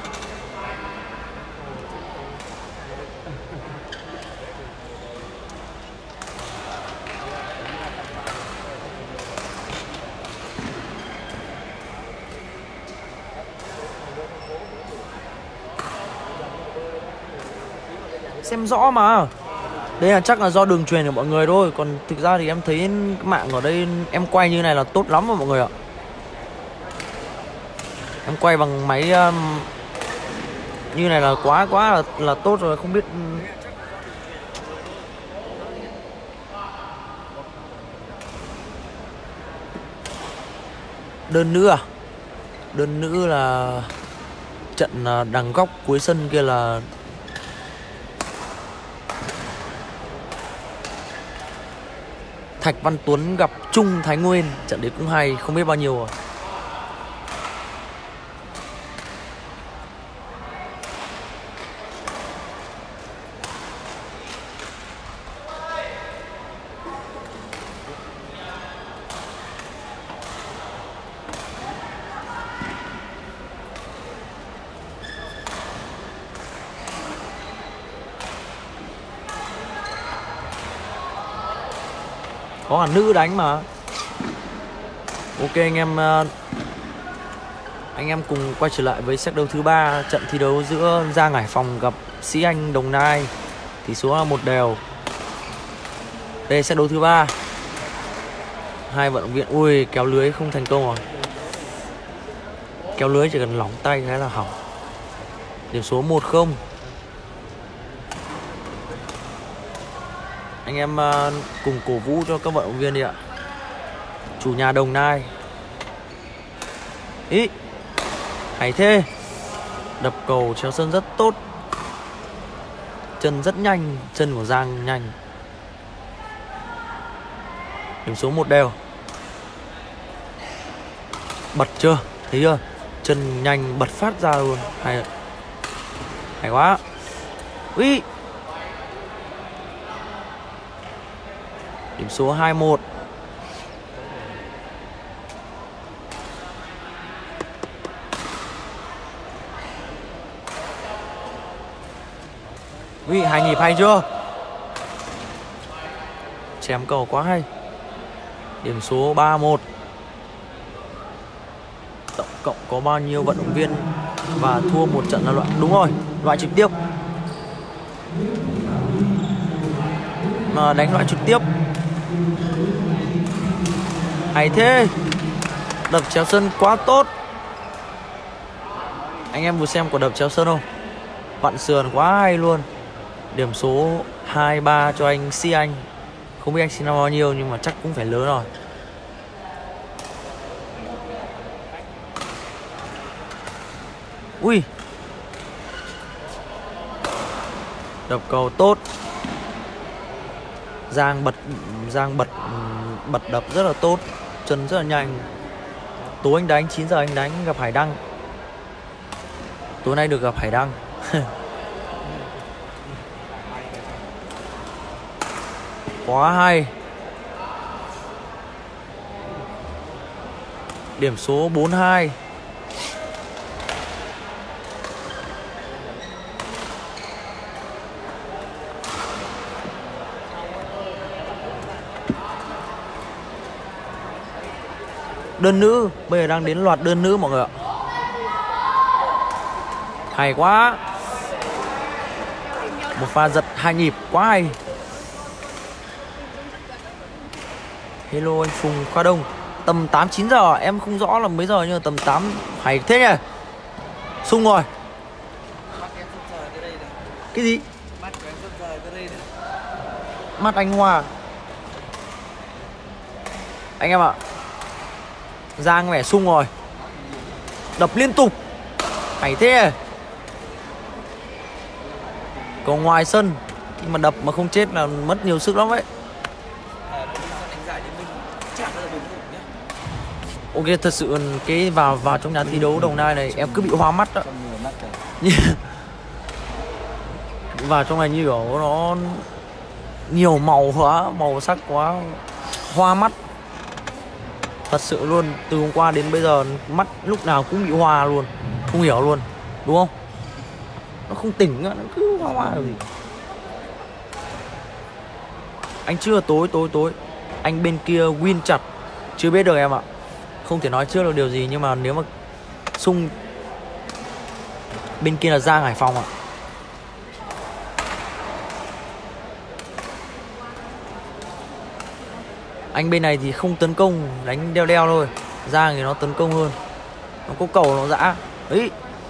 Xem rõ mà. Đây là chắc là do đường truyền của mọi người thôi. Còn thực ra thì em thấy mạng ở đây em quay như này là tốt lắm mà mọi người ạ. Em quay bằng máy um, như này là quá quá là, là tốt rồi. Không biết đơn nữ à? Đơn nữ là trận đằng góc cuối sân kia là Thạch Văn Tuấn gặp Trung Thái Nguyên. Trận đấy cũng hay, không biết bao nhiêu rồi. Có cả nữ đánh mà. Ok anh em, anh em cùng quay trở lại với set đấu thứ ba, trận thi đấu giữa Giang Hải Phòng gặp Sĩ Anh Đồng Nai. Tỷ số là một đều. Đây set đấu thứ ba. Hai vận động viên ui kéo lưới không thành công rồi. Kéo lưới chỉ cần lỏng tay thế là hỏng. Điểm số một không. Anh em cùng cổ vũ cho các vận động viên đi ạ. Chủ nhà Đồng Nai. Ý, hay thế. Đập cầu chéo sân rất tốt. Chân rất nhanh, chân của Giang nhanh. Điểm số một đều. Bật chưa? Thấy chưa? Chân nhanh bật phát ra luôn. Hay, hay quá. Ui. Điểm số hai một. Ui, hai nhịp hay chưa? Chém cầu quá hay. Điểm số ba một. Tổng cộng có bao nhiêu vận động viên và thua một trận là loại? Đúng rồi, loại trực tiếp. Mà đánh loại trực tiếp. Hay thế. Đập chéo sân quá tốt. Anh em vừa xem quả đập chéo sân không? Vặn sườn quá hay luôn. Điểm số hai ba cho anh Sĩ Anh. Không biết anh sinh năm bao nhiêu nhưng mà chắc cũng phải lớn rồi. Ui. Đập cầu tốt. Giang bật Giang bật bật đập rất là tốt, chân rất là nhanh. Tối anh đánh, chín giờ anh đánh gặp Hải Đăng. Tối nay được gặp Hải Đăng. Quá hay. Điểm số bốn hai. Đơn nữ, bây giờ đang đến loạt đơn nữ mọi người ạ. Hay quá. Một pha giật hai nhịp quá hay. Hello anh Phùng Khoa Đông. Tầm tám chín giờ, em không rõ là mấy giờ nhưng mà tầm tám. Hay thế nhỉ. Sung rồi. Cái gì? Mắt anh Hòa. Anh em ạ, Giang vẻ sung rồi. Đập liên tục. Hay thế. Còn ngoài sân khi mà đập mà không chết là mất nhiều sức lắm đấy. Ok, thật sự cái vào vào trong nhà thi đấu Đồng Nai này em cứ bị hoa mắt đó. Vào trong này như kiểu nó nhiều màu quá, màu sắc quá, hoa mắt. Thật sự luôn, từ hôm qua đến bây giờ mắt lúc nào cũng bị hoa luôn. Không hiểu luôn, đúng không? Nó không tỉnh, nó cứ hoa hoa gì. Anh chưa tối tối tối. Anh bên kia win chặt. Chưa biết được em ạ. Không thể nói trước được điều gì. Nhưng mà nếu mà Sung bên kia là Giang Hải Phòng ạ. Anh bên này thì không tấn công, đánh đeo đeo thôi. Giang thì nó tấn công hơn. Nó có cầu nó dã. Ấy.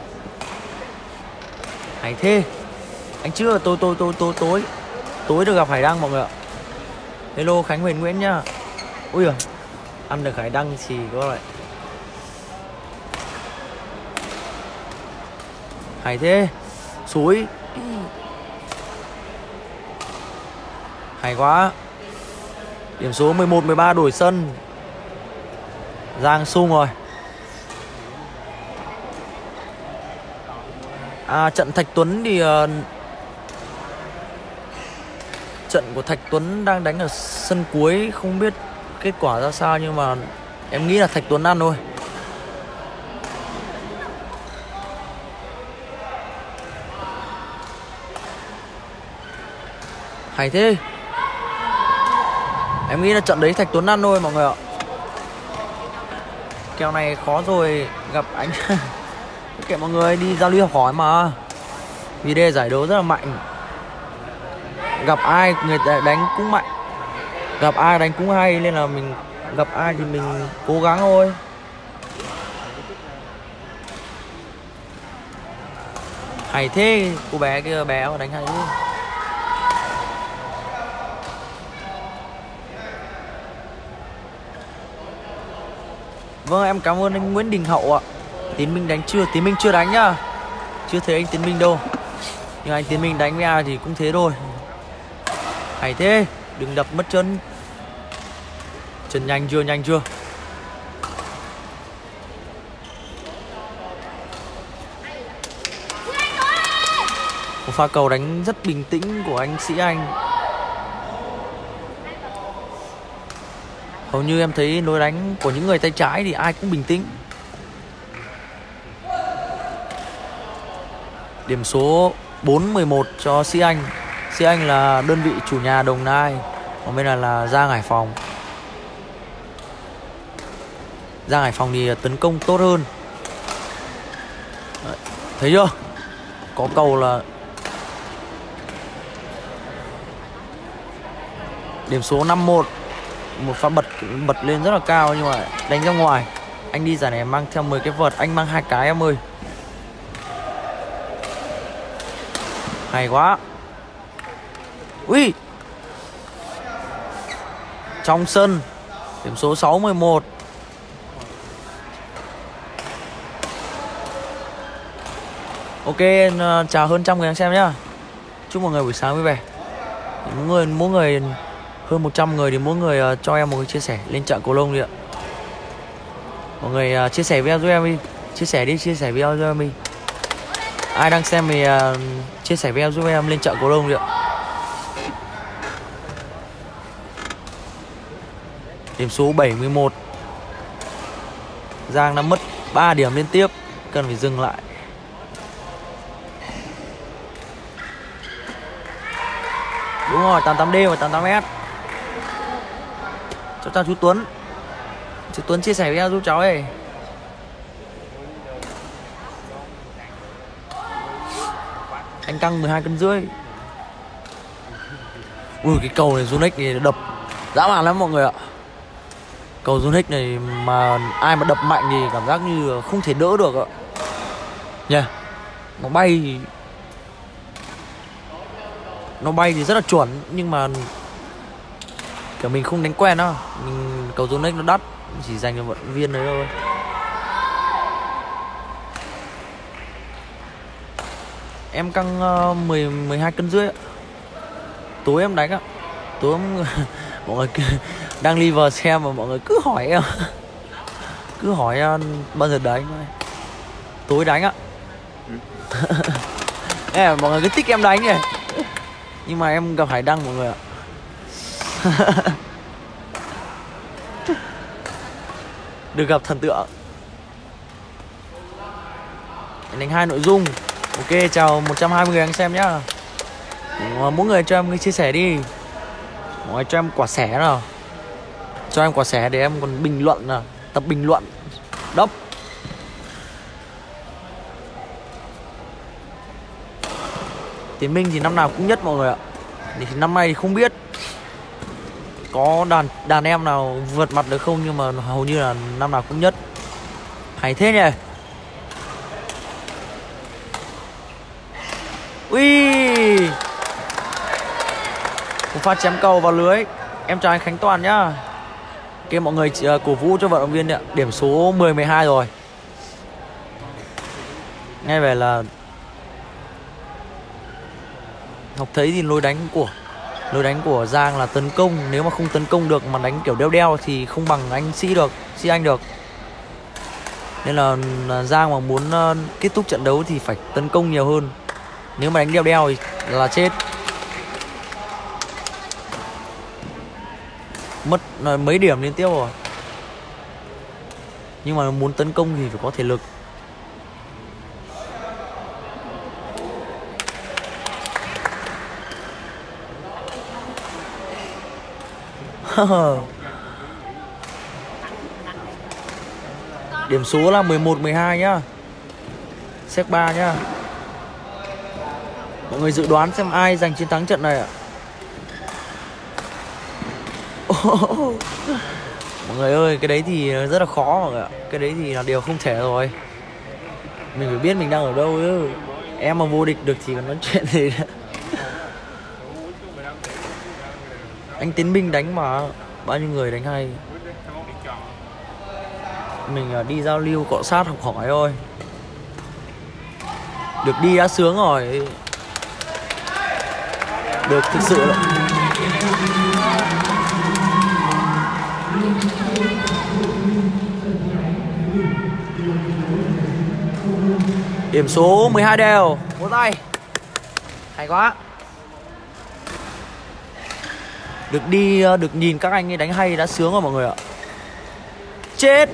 Hay thế. Anh chưa tối tối tối tối tối tối được gặp Hải Đăng mọi người ạ. Hello Khánh Huyền Nguyễn nhá. Ui giời, ăn được Hải Đăng thì có lại. Hay thế. Suối. Hay quá. Điểm số mười một mười ba đổi sân. Giang sung rồi. À, trận Thạch Tuấn thì uh, trận của Thạch Tuấn đang đánh ở sân cuối, không biết kết quả ra sao nhưng mà em nghĩ là Thạch Tuấn ăn thôi. Hay thế. Em nghĩ là trận đấy Thạch Tuấn ăn thôi mọi người ạ. Kèo này khó rồi, gặp anh kệ mọi người đi giao lưu học hỏi mà. Vì đây là giải đấu rất là mạnh. Gặp ai người ta đánh cũng mạnh, gặp ai đánh cũng hay, nên là mình gặp ai thì mình cố gắng thôi. Hay thế, cô bé kia bé đánh hay thế. Vâng, em cảm ơn anh Nguyễn Đình Hậu ạ. Tiến Minh đánh chưa? Tiến Minh chưa đánh nhá. Chưa thấy anh Tiến Minh đâu. Nhưng anh Tiến Minh đánh với ai thì cũng thế thôi. Hay thế, đừng đập mất chân. Chân nhanh chưa, nhanh chưa? Một pha cầu đánh rất bình tĩnh của anh Sĩ Anh. Hầu như em thấy lối đánh của những người tay trái thì ai cũng bình tĩnh. Điểm số bốn mười một cho Sĩ Anh. Sĩ Anh là đơn vị chủ nhà Đồng Nai, còn bên này là Giang Hải Phòng. Giang Hải Phòng thì tấn công tốt hơn. Đấy, thấy chưa? Có cầu là điểm số năm một. Một pha bật bật lên rất là cao nhưng mà đánh ra ngoài. Anh đi giải này mang theo mười cái vợt, anh mang hai cái em ơi. Hay quá. Ui. Trong sân. Điểm số sáu mười một. Ok, chào hơn trăm người đang xem nhá. Chúc mọi người buổi sáng vui vẻ. Mỗi người mỗi người hơn một trăm người thì mỗi người uh, cho em một cái chia sẻ lên chợ Cầu Lông đi ạ. Mọi người uh, chia sẻ video giúp em đi. Chia sẻ đi, chia sẻ video giúp em đi. Ai đang xem thì uh, chia sẻ video giúp em lên chợ Cầu Lông đi ạ. Điểm số bảy mươi mốt. Giang đã mất ba điểm liên tiếp, cần phải dừng lại. Đúng rồi, tám tám D và tám tám S. Cháu chào chú Tuấn. Chú Tuấn chia sẻ video giúp cháu ấy. Anh căng mười hai cân rưỡi. Ui, cái cầu này Zonic thì đập dã man lắm mọi người ạ. Cầu Zonic này mà ai mà đập mạnh thì cảm giác như không thể đỡ được ạ. Nha yeah. Nó bay thì Nó bay thì rất là chuẩn, nhưng mà kiểu mình không đánh quen đâu. Mình cầu Zonic nó đắt, chỉ dành cho vận viên đấy thôi. Em căng uh, mười, mười hai cân rưỡi ạ. Tối em đánh ạ. Tối em mọi người cứ, đang live xem mà mọi người cứ hỏi em. Cứ hỏi uh, bao giờ đánh thôi. Tối đánh ạ. Em, mọi người cứ thích em đánh nhỉ. Nhưng mà em gặp Hải Đăng mọi người ạ. Được gặp thần tượng. Em đánh hai nội dung. Ok, chào một trăm hai mươi người đang xem nhá. Mỗi người cho em cái chia sẻ đi. Mọi người cho em quả sẻ nào. Cho em quả sẻ để em còn bình luận nào. Tập bình luận. Đốc. Tiến Minh thì năm nào cũng nhất mọi người ạ. Thì năm nay thì không biết có đàn đàn em nào vượt mặt được không, nhưng mà hầu như là năm nào cũng nhất. Hay thế nhỉ. Ui, một pha chém cầu vào lưới. Em chào anh Khánh Toàn nhá. Ok, mọi người uh, cổ vũ cho vận động viên ạ. Điểm số mười mười hai rồi. Ngay về là Học thấy thì lối đánh của lối đánh của Giang là tấn công. Nếu mà không tấn công được mà đánh kiểu đeo đeo thì không bằng anh Sĩ được, Sĩ Anh được. Nên là Giang mà muốn uh, kết thúc trận đấu thì phải tấn công nhiều hơn. Nếu mà đánh đeo đeo thì là chết. Mất uh, mấy điểm liên tiếp rồi. Nhưng mà muốn tấn công thì phải có thể lực. Điểm số là mười một mười hai nhá. Xếp ba nhá. Mọi người dự đoán xem ai giành chiến thắng trận này ạ. Mọi người ơi, cái đấy thì rất là khó mọi người ạ. Cái đấy thì là điều không thể rồi. Mình phải biết mình đang ở đâu chứ. Em mà vô địch được thì còn nói chuyện gì nữa. Anh Tiến Minh đánh mà. Bao nhiêu người đánh hay. Mình đi giao lưu cọ sát học hỏi thôi. Được đi đã sướng rồi. Được thực sự là... Điểm số mười hai đều. Vỗ tay. Hay quá. Được đi, được nhìn các anh ấy đánh hay đã sướng rồi mọi người ạ. Chết.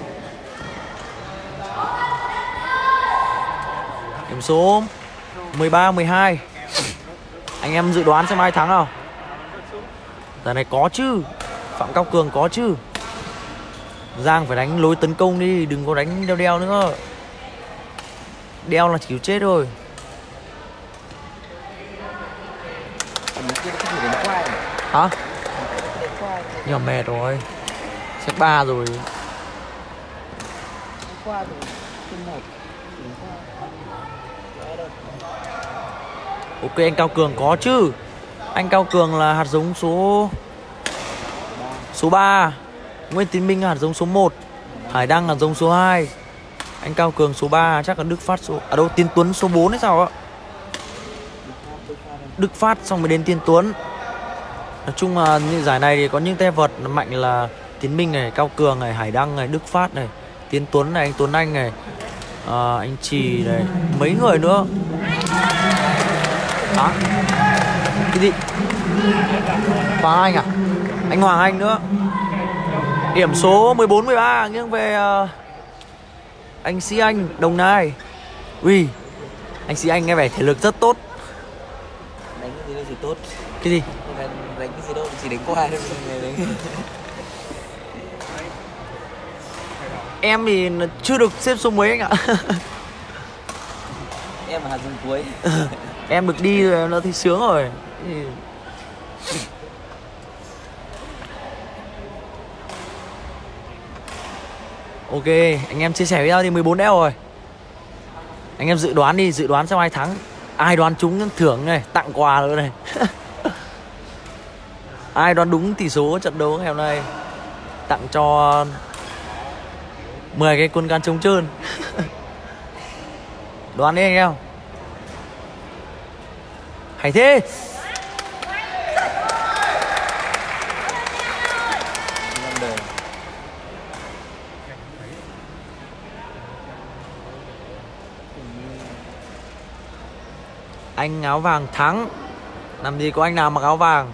Điểm số mười ba mười hai. Anh em dự đoán xem ai thắng nào. Giờ này có chứ. Phạm Cao Cường có chứ. Giang phải đánh lối tấn công đi. Đừng có đánh đeo đeo nữa. Đeo là chịu chết rồi. Hả? Nhưng mà mệt rồi. Xếp ba rồi. Ok, anh Cao Cường có chứ. Anh Cao Cường là hạt giống số Số ba. Nguyễn Tiến Minh là hạt giống số một. Hải Đăng là giống số hai. Anh Cao Cường số ba. Chắc là Đức Phát số... À đâu, Tiến Tuấn số bốn hay sao ạ. Đức Phát xong mới đến Tiến Tuấn. Nói chung là như giải này thì có những tay vợt mạnh là Tiến Minh này, Cao Cường này, Hải Đăng này, Đức Phát này, Tiến Tuấn này, anh Tuấn Anh này, à, anh Trì này, mấy người nữa. Hả? Cái gì? Hoàng Anh à? Anh Hoàng Anh nữa. Điểm số mười bốn mười ba nghiêng về uh, anh Sĩ Anh Đồng Nai. Ui, anh Sĩ Anh nghe vẻ thể lực rất tốt. Đánh cái gì gì tốt. Cái gì? Đánh, đánh cái gì đâu, chỉ đánh qua thôi. Em thì chưa được xếp số mấy anh ạ. Em là hạt giống cuối. Em được đi rồi, nó thì sướng rồi. Ok, anh em chia sẻ với nhau thì mười bốn đeo rồi. Anh em dự đoán đi, dự đoán xem ai thắng. Ai đoán trúng thưởng này, tặng quà nữa này. Ai đoán đúng tỷ số trận đấu ngày hôm nay, tặng cho mười cái con gan trống trơn. Đoán đi anh em. Hay thế. Anh áo vàng thắng. Làm gì có anh nào mặc áo vàng.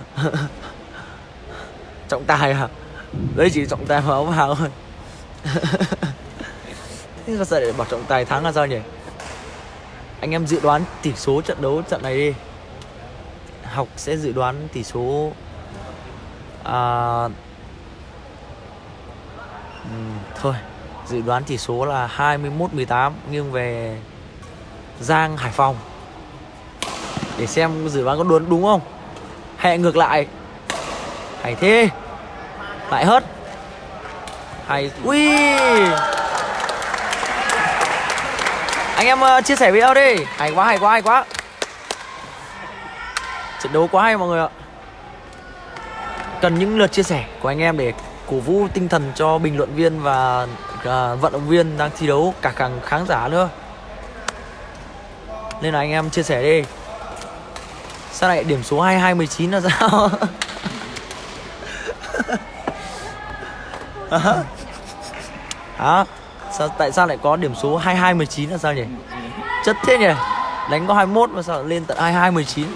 Trọng tài à? Đấy chỉ trọng tài mặc áo vàng thôi. Thế sao để bảo trọng tài thắng là sao nhỉ? Anh em dự đoán tỷ số trận đấu trận này đi. Học sẽ dự đoán tỷ số à... uhm, thôi dự đoán tỷ số là hai mươi mốt mười tám nghiêng về Giang Hải Phòng. Để xem dự đoán có đúng đúng không. Hay ngược lại. Hay thế. Lại hết. Hay. Ui. Anh em uh, chia sẻ video đi. Hay quá hay quá hay quá. Trận đấu quá hay mọi người ạ. Cần những lượt chia sẻ của anh em để cổ vũ tinh thần cho bình luận viên và uh, vận động viên đang thi đấu, cả khán khán giả nữa. Nên là anh em chia sẻ đi. Sao lại điểm số hai mươi hai mười chín là sao? Hả? Sao, tại sao lại có điểm số hai mươi hai mười chín là sao nhỉ? Chất thế nhỉ? Đánh có hai mươi mốt mà sao lên tận hai mươi hai mười chín?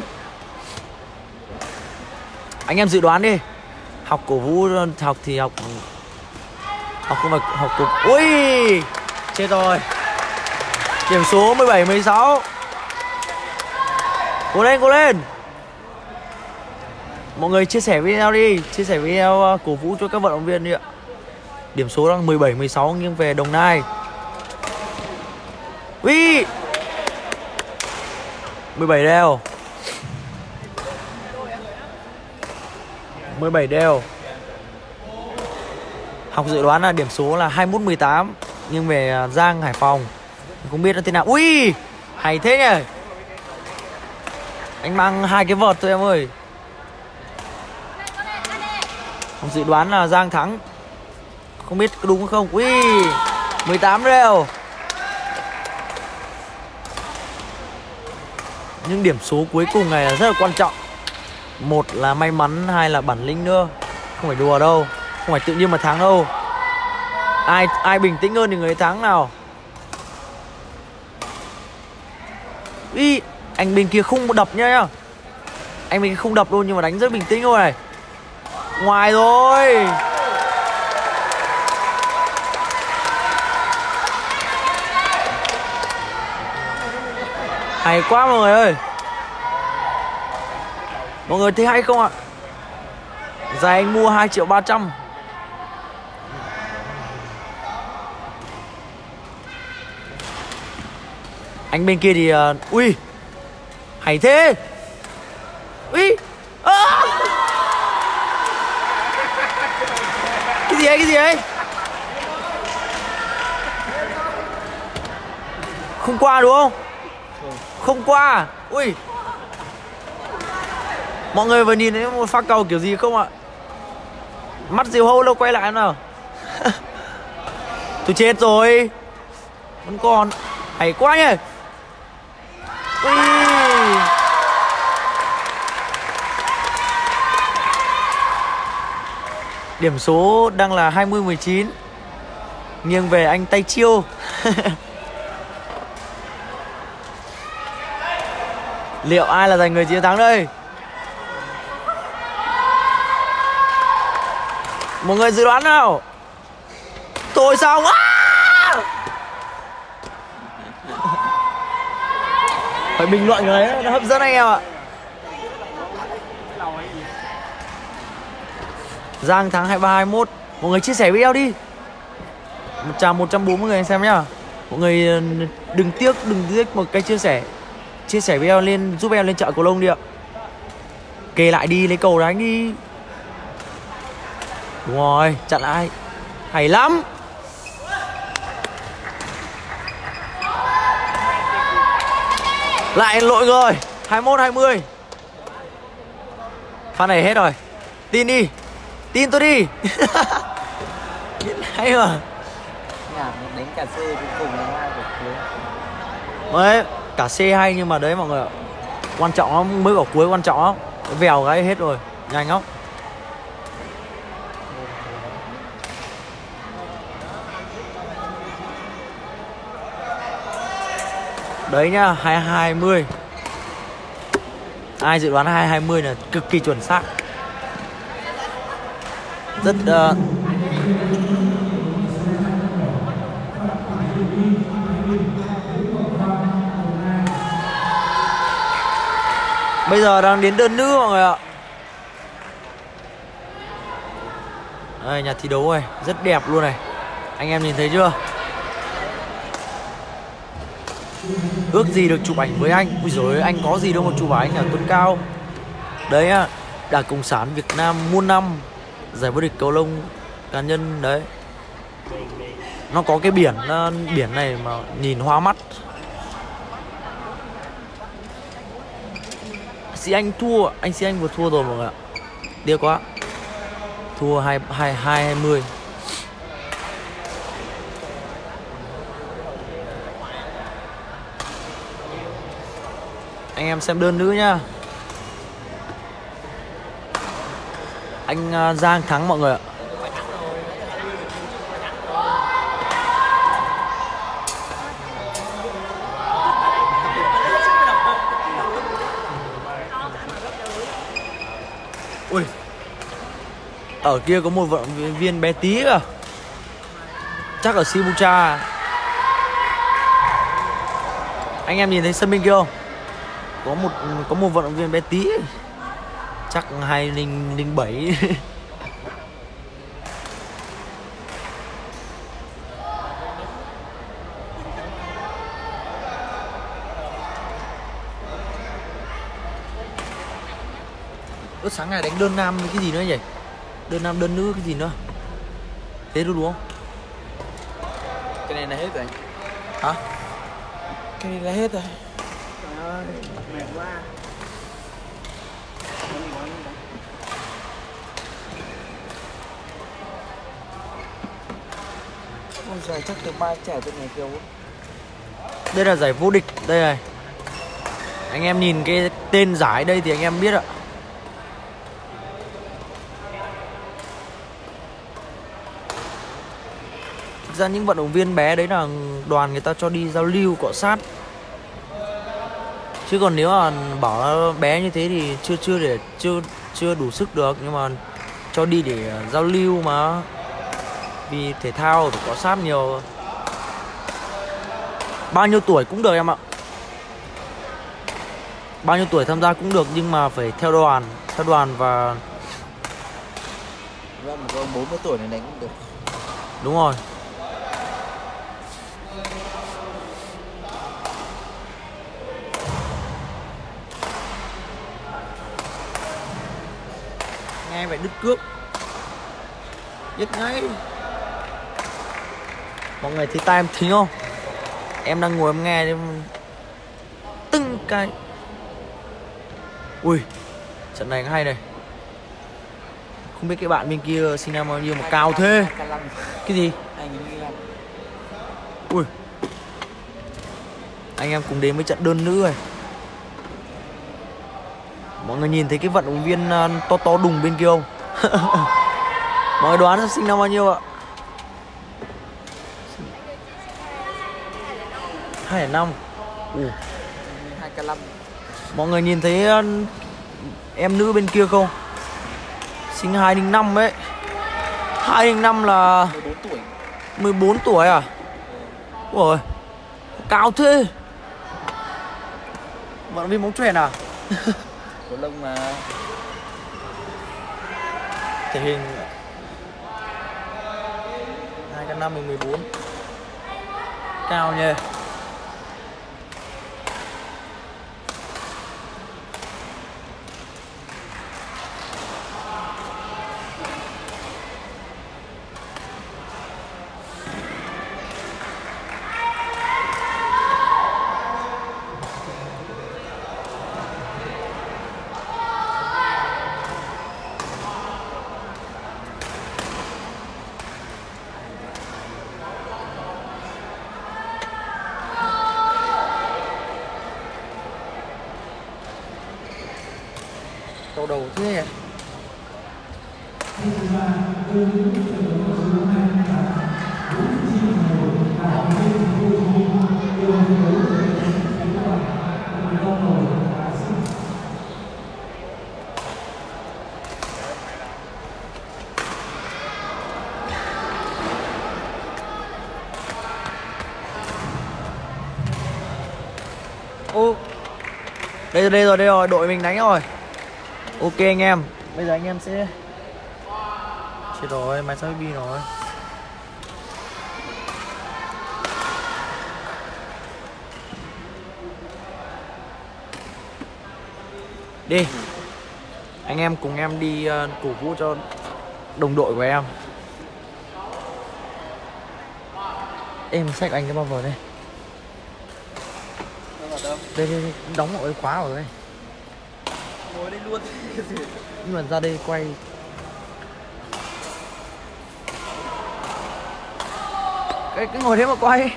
Anh em dự đoán đi. Học cổ vũ, học thì học Học không phải học cổ. Ui! Chết rồi. Điểm số mười bảy mười sáu. Cố lên, cố lên. Mọi người chia sẻ video đi, chia sẻ video cổ vũ cho các vận động viên đi ạ. Điểm số đang mười bảy mười sáu nghiêng về Đồng Nai. Ui, mười bảy đều, mười bảy đều. Học dự đoán là điểm số là hai mươi mốt mười tám nhưng về Giang Hải Phòng. Không biết nó thế nào. Ui, hay thế nhỉ. Anh mang hai cái vợt thôi em ơi. Học dự đoán là Giang thắng. Không biết có đúng không. Ui, mười tám đều. Nhưng điểm số cuối cùng này là rất là quan trọng. Một là may mắn, hai là bản lĩnh nữa. Không phải đùa đâu, không phải tự nhiên mà thắng đâu. Ai ai bình tĩnh hơn thì người ấy thắng nào. Ý, anh bên kia không đập nhá. Anh bên kia không đập đâu nhưng mà đánh rất bình tĩnh thôi này. Ngoài rồi. Hay quá mọi người ơi. Mọi người thấy hay không ạ? Giày anh mua hai triệu ba trăm. Anh bên kia thì uh, ui, hay thế. Ui à! Cái gì ấy, cái gì ấy? Không qua đúng không? Không qua. Ui, mọi người vừa nhìn thấy một pha cầu kiểu gì không ạ? Mắt diều hâu lâu quay lại em nào. Tôi chết rồi. Vẫn còn. Hay quá nhỉ. Ui. Điểm số đang là hai mươi mười chín nghiêng về anh Tay Chiêu. Liệu ai là giành người chiến thắng đây? Mọi người dự đoán nào? Tôi sao? À! Phải bình luận cái đấy, nó hấp dẫn anh em ạ. Giang thắng hai ba hai mốt. Mọi người chia sẻ video đi. Một tràng một trăm bốn mươi người anh xem nhá. Mọi người đừng tiếc, đừng tiếc một cái chia sẻ. Chia sẻ video lên, giúp em lên chợ cầu lông đi ạ. Kê lại đi, lấy cầu đánh đi. Đúng rồi, chặn lại. Hay lắm. Lại lội rồi. Hai mốt hai mươi. Pha này hết rồi. Tin đi. Tin tôi đi. Hay mà. Đánh cả C cuối cùng là hai của cuối. Đấy, cả C hay nhưng mà đấy mọi người ạ. Quan trọng lắm, mới vào cuối quan trọng lắm. Vèo cái hết rồi, nhanh lắm. Đấy nhá, hai hai mươi. Ai dự đoán hai hai mươi là cực kỳ chuẩn xác. Rất uh... bây giờ đang đến đơn nữ mọi người ạ. Đây, nhà thi đấu này, rất đẹp luôn này. Anh em nhìn thấy chưa? Ước gì được chụp ảnh với anh. Ui dồi, anh có gì đâu mà chụp ảnh à, Tuấn Cao. Đấy á, Đảng Cộng sản Việt Nam muôn năm, giải vô địch cầu lông cá nhân đấy. Nó có cái biển, nó, biển này mà nhìn hoa mắt. Sĩ Anh thua, anh Sĩ Anh vừa thua rồi mọi người ạ. Tiếc quá. Thua hai hai hai mươi. Anh em xem đơn nữ nhá. Anh Giang thắng mọi người ạ. Ui, ở kia có một vận động viên bé tí à. Chắc ở Sibucha. Anh em nhìn thấy sân bên kia không? Có một có một vận động viên bé tí. Chắc hai linh bảy. Ơ sáng ngày đánh đơn nam với cái gì nữa nhỉ? Đơn nam đơn nữ cái gì nữa? Thế đúng không? Cái này là hết rồi. Hả? Cái này là hết rồi. Trời ơi, mệt quá. Ôi giời, chắc được ba trẻ tên này kêu. Đây là giải vô địch, đây này. Anh em nhìn cái tên giải đây thì anh em biết ạ. Thực ra những vận động viên bé đấy là đoàn người ta cho đi giao lưu cọ sát. Chứ còn nếu mà bảo bé như thế thì chưa chưa để chưa chưa đủ sức được, nhưng mà cho đi để giao lưu mà. Vì thể thao phải cọ sát nhiều. Bao nhiêu tuổi cũng được em ạ. Bao nhiêu tuổi tham gia cũng được, nhưng mà phải theo đoàn, theo đoàn và Vâng, một bốn mươi tuổi này đánh cũng được. đúng rồi. Nghe phải đứt cước. Biết ngay. Mọi người thấy tai em thính không? Em đang ngồi em nghe thì tưng cái. Ui, trận này hay này. Không biết cái bạn bên kia sinh năm bao nhiêu mà cao thế. Cái gì? Ui, anh em cùng đến với trận đơn nữ rồi. Mọi người nhìn thấy cái vận động viên to to đùng bên kia không? Mọi người đoán sinh năm bao nhiêu ạ? hai không năm. Ui, hai k năm. mọi người nhìn thấy em nữ bên kia không? Sinh hai không năm ấy. hai không năm là mười bốn tuổi. mười bốn tuổi à? Ui, cao thế. Vận động viên bóng chuyền à? Có lông mà. Thể hình hai k năm mình mười bốn. Cao nhỉ. Đầu đầu thế nhỉ? Ô, đây đây rồi, đây rồi, đội mình đánh rồi. Ok anh em, bây giờ anh em sẽ chết rồi, máy sắp bi rồi. Đi, anh em cùng em đi uh, cổ vũ cho đồng đội của em. Em xách anh cái bao vở đây. Đây, đây, đây, đóng mọi cái khóa rồi đây. Ngồi đây luôn. Nhưng mà ra đây quay. Cái cứ ngồi thế mà quay.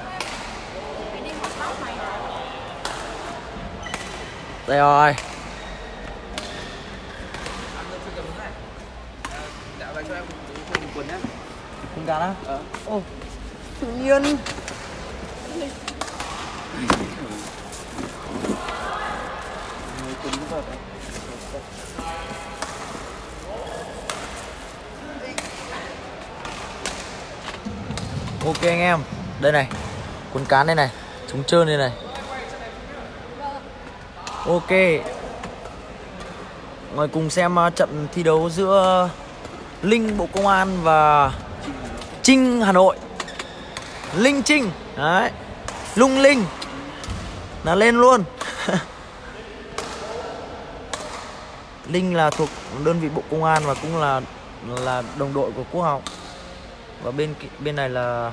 Đây rồi. Quần cá á? Ờ. Ồ, tự nhiên. Ok anh em, đây này, cuốn cán đây này, trống trơn đây này. Ok. Mọi người cùng xem uh, trận thi đấu giữa Linh Bộ Công an và Trinh Hà Nội. Linh Trinh đấy, Lung Linh là lên luôn. Linh là thuộc đơn vị Bộ Công an và cũng là là đồng đội của Quốc Học. Và bên bên này là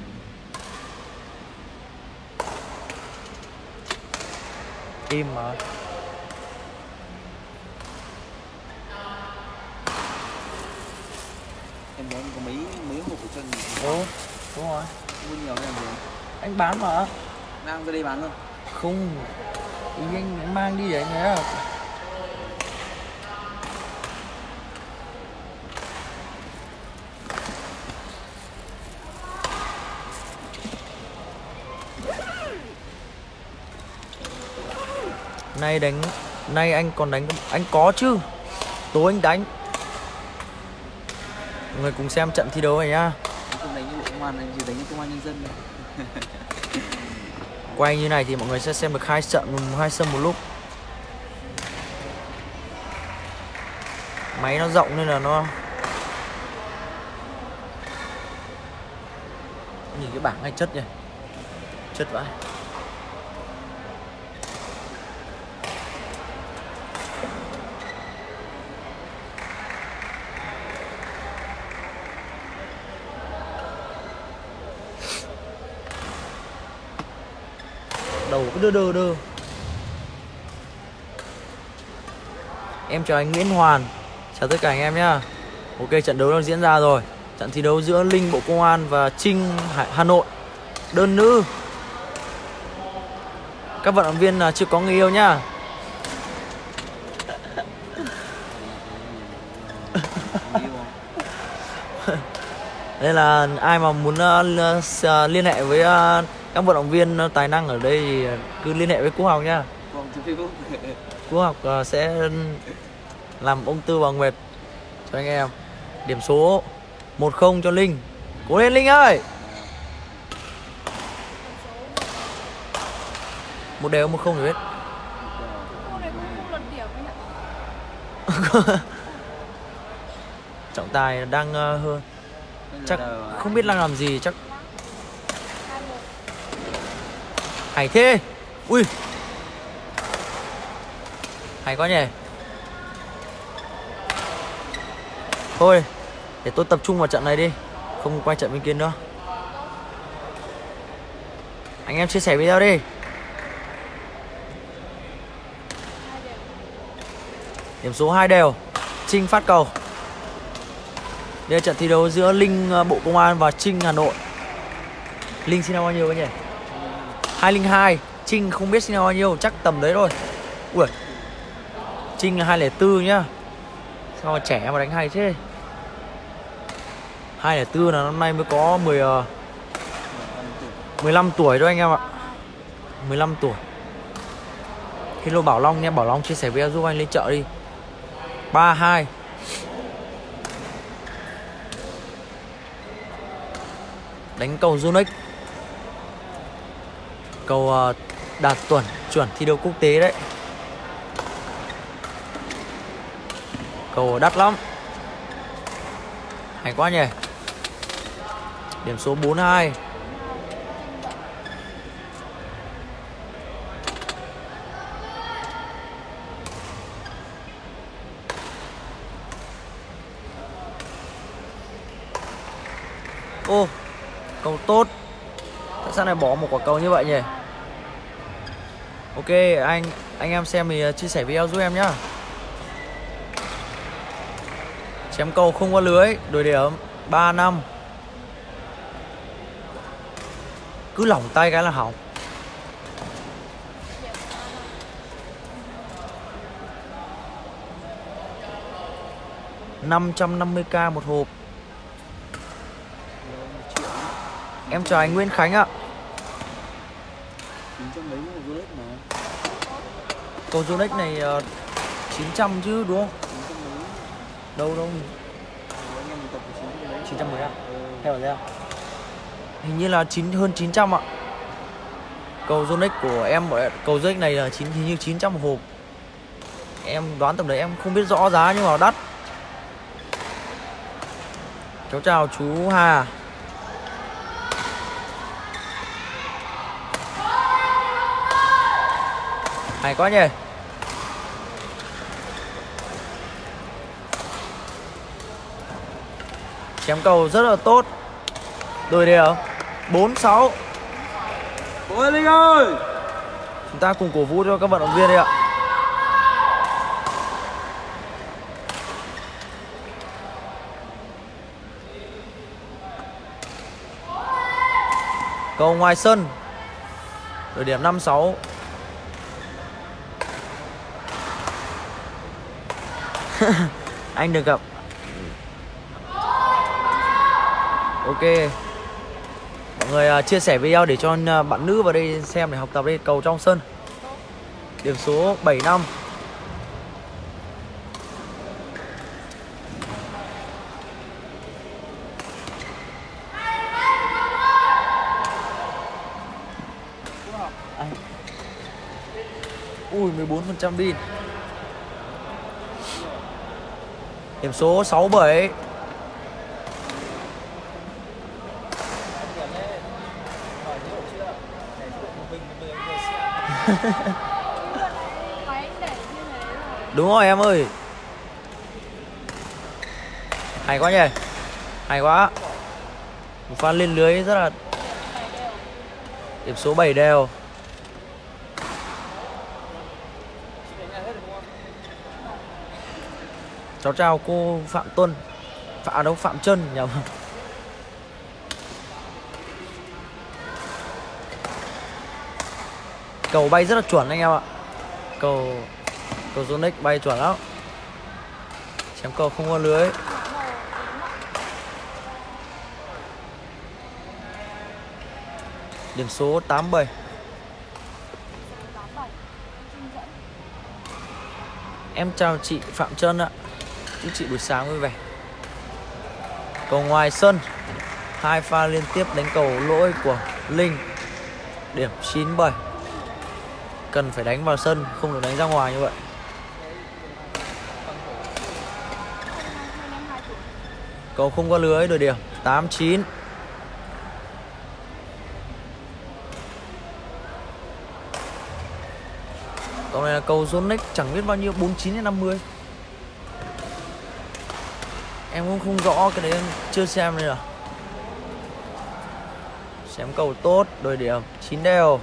team mà. Em muốn có mấy mấy hộp của chân. Ồ, đúng rồi. Mua nhiều làm gì? Anh bán mà. Mang ra đây bán luôn. Không, ý anh, anh mang đi để anh nhé. Nay đánh, nay anh còn đánh, anh có chứ. Tối anh đánh. Mọi người cùng xem trận thi đấu này nhá. Anh không đánh như Bộ Công an, anh chỉ đánh như Công an Nhân dân thôi. Quay như này thì mọi người sẽ xem được hai trận, hai sân một lúc. Máy nó rộng nên là nó nhìn cái bảng hay chất nhỉ. Chất vãi. Đầu cứ đơ đơ đơ. Em chào anh Nguyễn Hoàn. Chào tất cả anh em nhá. Ok, trận đấu đang diễn ra rồi. Trận thi đấu giữa Linh Bộ Công an và Trinh Hà Nội, đơn nữ. Các vận động viên chưa có người yêu nhá. Nên là ai mà muốn uh, liên hệ với uh, các vận động viên tài năng ở đây thì cứ liên hệ với Quốc Học nhá. Quốc Học uh, sẽ làm ông tư bằng Nguyệt cho anh em. Điểm số một không cho Linh. Cố lên Linh ơi. Một đều một không rồi biết. Trọng tài đang uh, hơn. Chắc không biết đang làm gì chắc. Hay thế. Ui. Hay quá nhỉ. Thôi, để tôi tập trung vào trận này đi. Không quay trận bên kia nữa. Anh em chia sẻ video đi. Điểm số hai đều. Trinh phát cầu. Đây là trận thi đấu giữa Linh Bộ Công an và Trinh Hà Nội. Linh sinh năm bao nhiêu nhỉ? hai không hai. Trinh không biết sinh năm bao nhiêu, chắc tầm đấy thôi. Ui. Trinh là hai không bốn nhá. Sao mà trẻ mà đánh hay thế. hai không bốn là năm nay mới có mười, mười lăm tuổi thôi anh em ạ. mười lăm tuổi. Hello Bảo Long nha. Bảo Long chia sẻ video giúp anh lên chợ đi. ba hai. Đánh cầu Zunix. Cầu uh, đạt chuẩn chuẩn thi đấu quốc tế đấy. Cầu đắt lắm. Hay quá nhỉ. Điểm số bốn hai. Ô, cầu tốt. Tại sao này bỏ một quả cầu như vậy nhỉ? Ok, anh anh em xem thì chia sẻ video giúp em nhá. Chém cầu không qua lưới, đổi điểm ba năm. Cứ lỏng tay cái là hỏng. năm trăm năm mươi k một hộp. Em chào anh Nguyễn Khánh ạ. Cầu Zunix này uh, chín trăm chứ đúng không? Đâu đâu. chín trăm mười ạ. Theo rồi ạ. Hình như là chín hơn chín trăm ạ. Cầu Zunix của em, cầu Zunix này là chín hình như chín trăm một hộp. Em đoán tầm đấy, em không biết rõ giá nhưng mà đắt. Cháu chào chú Hà. Hay quá nhỉ. Chém cầu rất là tốt. Đôi đều bốn sáu. Ôi Linh ơi, chúng ta cùng cổ vũ cho các vận động viên đi ạ. Cầu ngoài sân. Đội điểm năm sáu. Anh được gặp. Ok. Mọi người uh, chia sẻ video để cho uh, bạn nữ vào đây xem để học tập đây. Cầu trong sân. Điểm số bảy năm. Ui, mười bốn phần trăm pin. Điểm số sáu bảy. Đúng rồi em ơi. Hay quá nhỉ. Hay quá. Một pha lên lưới rất là. Điểm số bảy đều. Cháu chào cô Phạm Tuân. Phạm đâu Phạm Trân nhầm. Cầu bay rất là chuẩn anh em ạ. Cầu Cầu Zonic bay chuẩn lắm. Chém cầu không có lưới. Điểm số tám bảy. Em chào chị Phạm Trân ạ. Chúc chị buổi sáng vui vẻ. Cầu ngoài sân. Hai pha liên tiếp đánh cầu lỗi của Linh. Điểm chín bảy. Cần phải đánh vào sân, không được đánh ra ngoài như vậy. Cầu không có lưới, đổi điểm tám chín. Cầu này là cầu Zonic chẳng biết bao nhiêu, bốn mươi chín đến năm mươi. Em cũng không rõ cái đấy, em chưa xem đây nào. Chém cầu tốt, đổi điểm chín đều.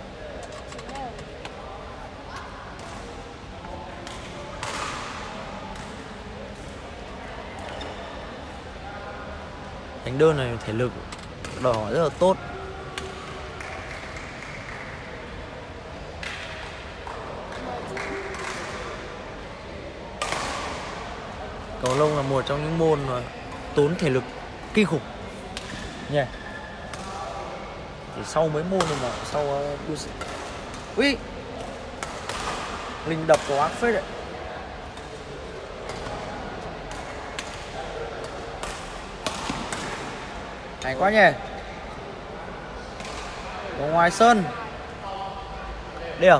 Đánh đơn này thể lực đòi hỏi rất là tốt. Cầu lông là một trong những môn mà tốn thể lực kinh khủng nhỉ. Yeah. Chỉ sau mấy môn rồi mà sau uh, ui Linh đập cầu ác phết đấy. Hay quá nhỉ. Cầu ngoài sân. Đều.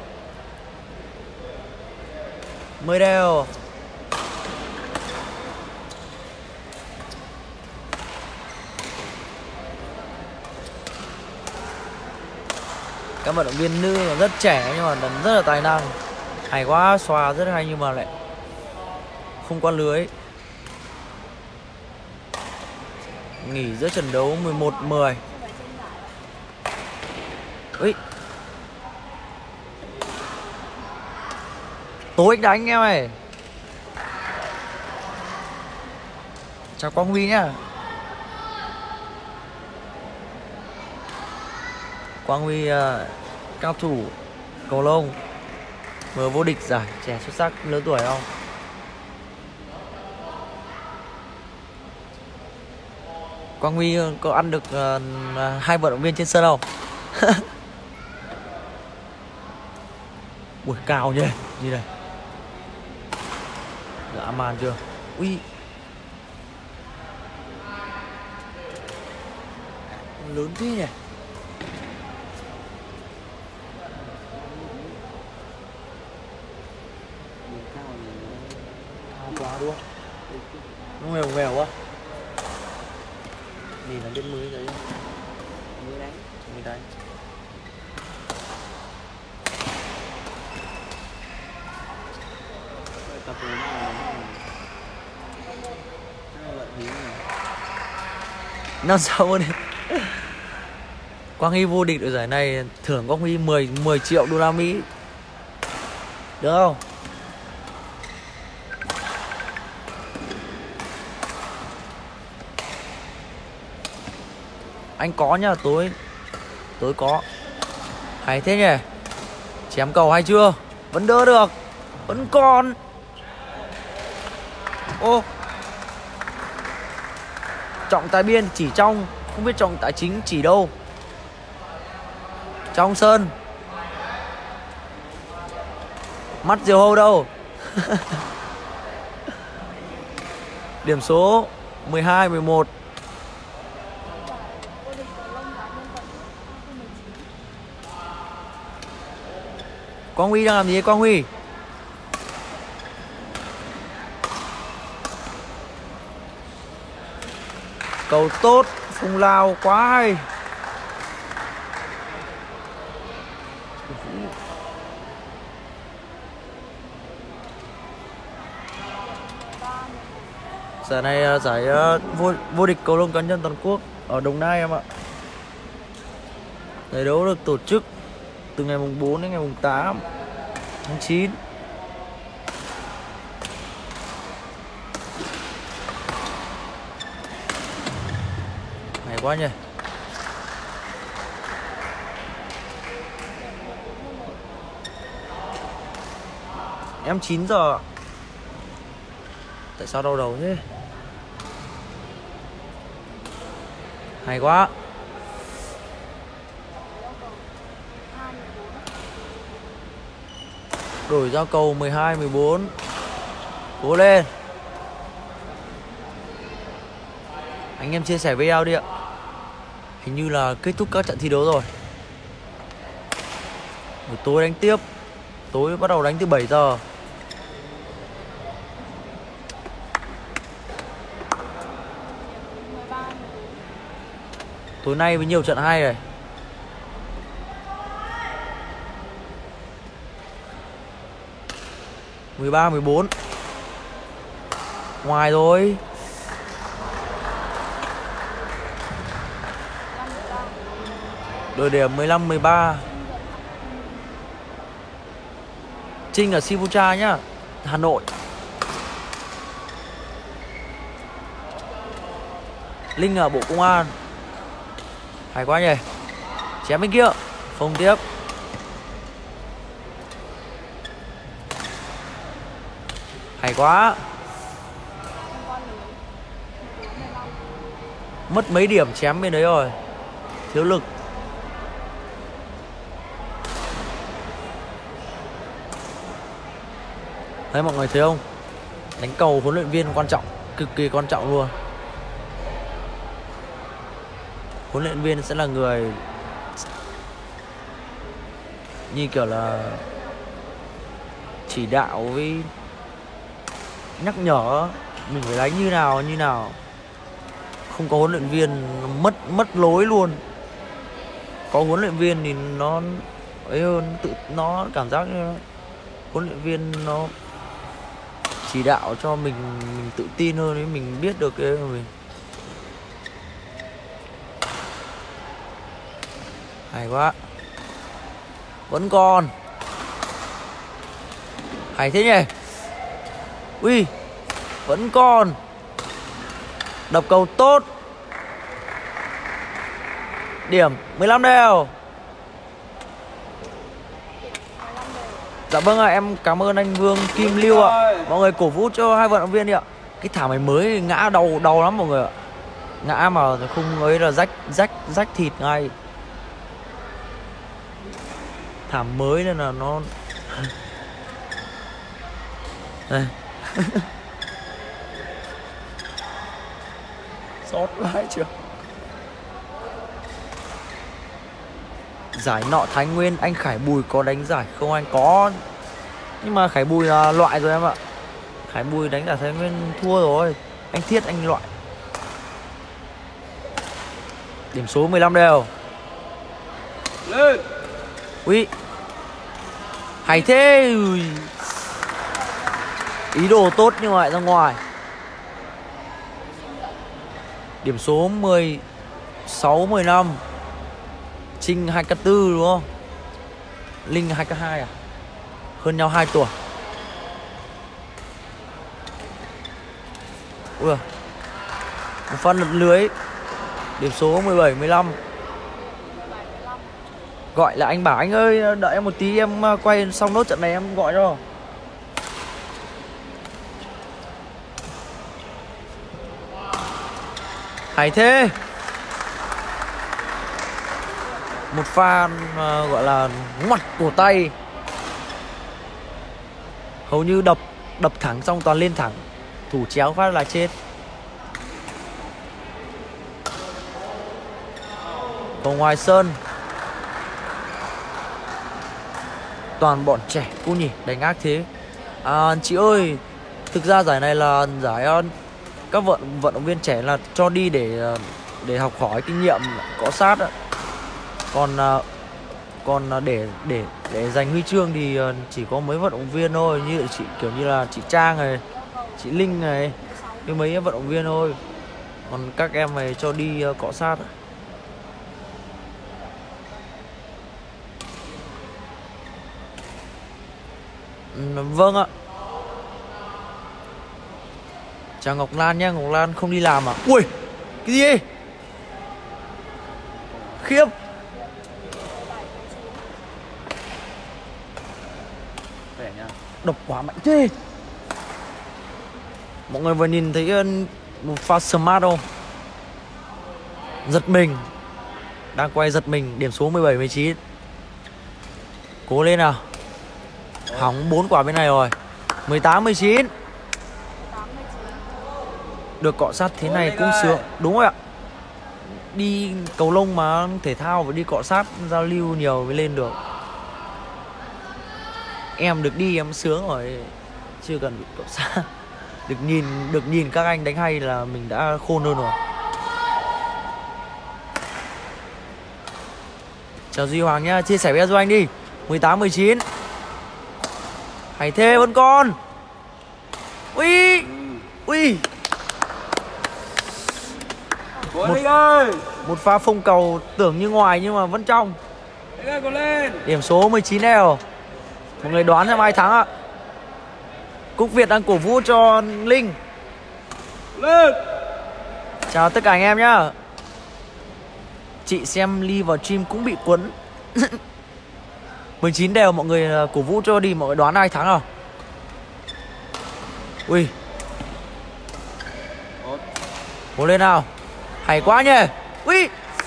Mười đều. Các vận động viên nữ còn rất trẻ nhưng mà rất là tài năng. Hay quá, xòa rất hay nhưng mà lại không qua lưới. Nghỉ giữa trận đấu mười một mười. Ui. Tối đánh em ơi. Chào Quang Huy nhá. Quang Huy uh, cao thủ cầu lông vừa vô địch giải trẻ xuất sắc lớn tuổi không? Quang Huy có ăn được uh, hai vận động viên trên sân không? Ui cao nhỉ, gì đây? Dã man chưa? Ui. Lớn thế nhỉ? Sao mà Cao quá đúng không? Nó nghèo nghèo quá. Nhìn là biết mới đấy. mới đánh Mới đánh. tập rồi nó là nó lợi thế này. Năm sau vô địch. Quang Huy vô địch ở giải này thưởng Quang Huy mười mười triệu đô la Mỹ. Được không? Anh có nhá, tối tối có. Hay thế nhỉ? Chém cầu hay chưa? Vẫn đỡ được. Vẫn còn. Ô. Trọng tài biên chỉ trong, không biết trọng tài chính chỉ đâu. Trong sân. Mắt diều hâu đâu? Điểm số mười hai mười một. Quang Huy đang làm gì đấy Quang Huy? Cầu tốt, Phùng Lào quá hay. Giải này giải vô, vô địch cầu lông cá nhân toàn quốc ở Đồng Nai em ạ. Giải đấu được tổ chức từ ngày mùng bốn đến ngày mùng tám tháng chín. Hay quá nhỉ. Em chín giờ. Tại sao đau đầu thế? Hay quá. Đổi giao cầu mười hai mười bốn. Cố lên. Anh em chia sẻ video đi ạ. Hình như là kết thúc các trận thi đấu rồi. Buổi tối đánh tiếp. Tối bắt đầu đánh từ bảy giờ. Tối nay với nhiều trận hay này. mười ba mười bốn. Ngoài rồi. Đội điểm mười lăm mười ba. Trinh ở Sivucha nhá, Hà Nội. Linh ở Bộ Công an. Hay quá nhỉ. Chém bên kia. Phông tiếp. Hay quá. Mất mấy điểm chém bên đấy rồi. Thiếu lực. Đấy mọi người thấy không? Đánh cầu huấn luyện viên quan trọng. Cực kỳ quan trọng luôn. Huấn luyện viên sẽ là người như kiểu là chỉ đạo với nhắc nhở mình phải đánh như nào như nào. Không có huấn luyện viên mất mất lối luôn. Có huấn luyện viên thì nó ấy hơn, tự nó cảm giác như huấn luyện viên nó chỉ đạo cho mình mình tự tin hơn ấy, mình biết được cái mình. Hay quá. Vẫn còn. Hay thế nhỉ. Ui. Vẫn còn. Đập cầu tốt. Điểm mười lăm đều. Dạ vâng ạ, à, em cảm ơn anh Vương Kim Lưu ạ. À. Mọi người cổ vũ cho hai vận động viên đi ạ. Cái thảm này mới ngã đầu đau lắm mọi người ạ. Ngã mà không ấy là rách rách rách thịt ngay. Thảm mới nên là nó đây. Sót vãi chưa. Giải nọ Thái Nguyên anh Khải Bùi có đánh giải không anh? Có. Nhưng mà Khải Bùi là loại rồi em ạ. Khải Bùi đánh cả Thái Nguyên thua rồi. Anh Thiết anh loại. Điểm số mười lăm đều. Lên. Ui. Hay thế. Ui. Ý đồ tốt nhưng mà lại ra ngoài. Điểm số mười sáu mười lăm. Trinh hai k tư đúng không? Linh hai k hai à? Hơn nhau hai tuổi. Ui à. Một pha lật lưới. Điểm số mười bảy mười lăm. Gọi là anh bảo anh ơi đợi em một tí em quay xong nốt trận này em gọi cho. Hay thế. Một pha uh, gọi là ngoặt cổ tay. Hầu như đập đập thẳng xong toàn lên thẳng. Thủ chéo phát là chết. Cầu Ngoài Sơn. Toàn bọn trẻ cô nhỉ, đánh ác thế. À, chị ơi, thực ra giải này là giải các vận vận động viên trẻ là cho đi để để học hỏi kinh nghiệm cọ sát ạ. Còn còn để để để giành huy chương thì chỉ có mấy vận động viên thôi, như chị kiểu như là chị Trang này, chị Linh này, với mấy vận động viên thôi. Còn các em này cho đi cọ sát. Vâng ạ. Chào Ngọc Lan nhá. Ngọc Lan không đi làm à? Ui, cái gì ấy? Khiếp. Độc quá mạnh thế. Mọi người vừa nhìn thấy một pha smart không? Giật mình. Đang quay giật mình. Điểm số mười bảy mười chín. Cố lên nào. Hỏng bốn quả bên này rồi. mười tám mười chín. Được cọ sát thế này cũng sướng. Đúng rồi ạ. Đi cầu lông mà thể thao phải đi cọ sát giao lưu nhiều mới lên được. Em được đi em sướng rồi. Chưa cần bị cọ sát. Được nhìn được nhìn các anh đánh hay là mình đã khôn hơn rồi. Chào Duy Hoàng nhá. Chia sẻ với cho anh đi. mười tám mười chín. Hay thế vẫn con. Ui. Ui. Một, ơi. Một pha phông cầu tưởng như ngoài nhưng mà vẫn trong. Lên. Điểm số mười chín đều. Mọi người đoán xem ai thắng ạ? Cúc Việt đang cổ vũ cho Linh. Lên. Chào tất cả anh em nhá. Chị xem Ly vào stream cũng bị cuốn. mười chín đều, mọi người cổ vũ cho đi. Mọi người đoán ai thắng à? Ui. Cố lên nào. Hay quá nhỉ. Ui.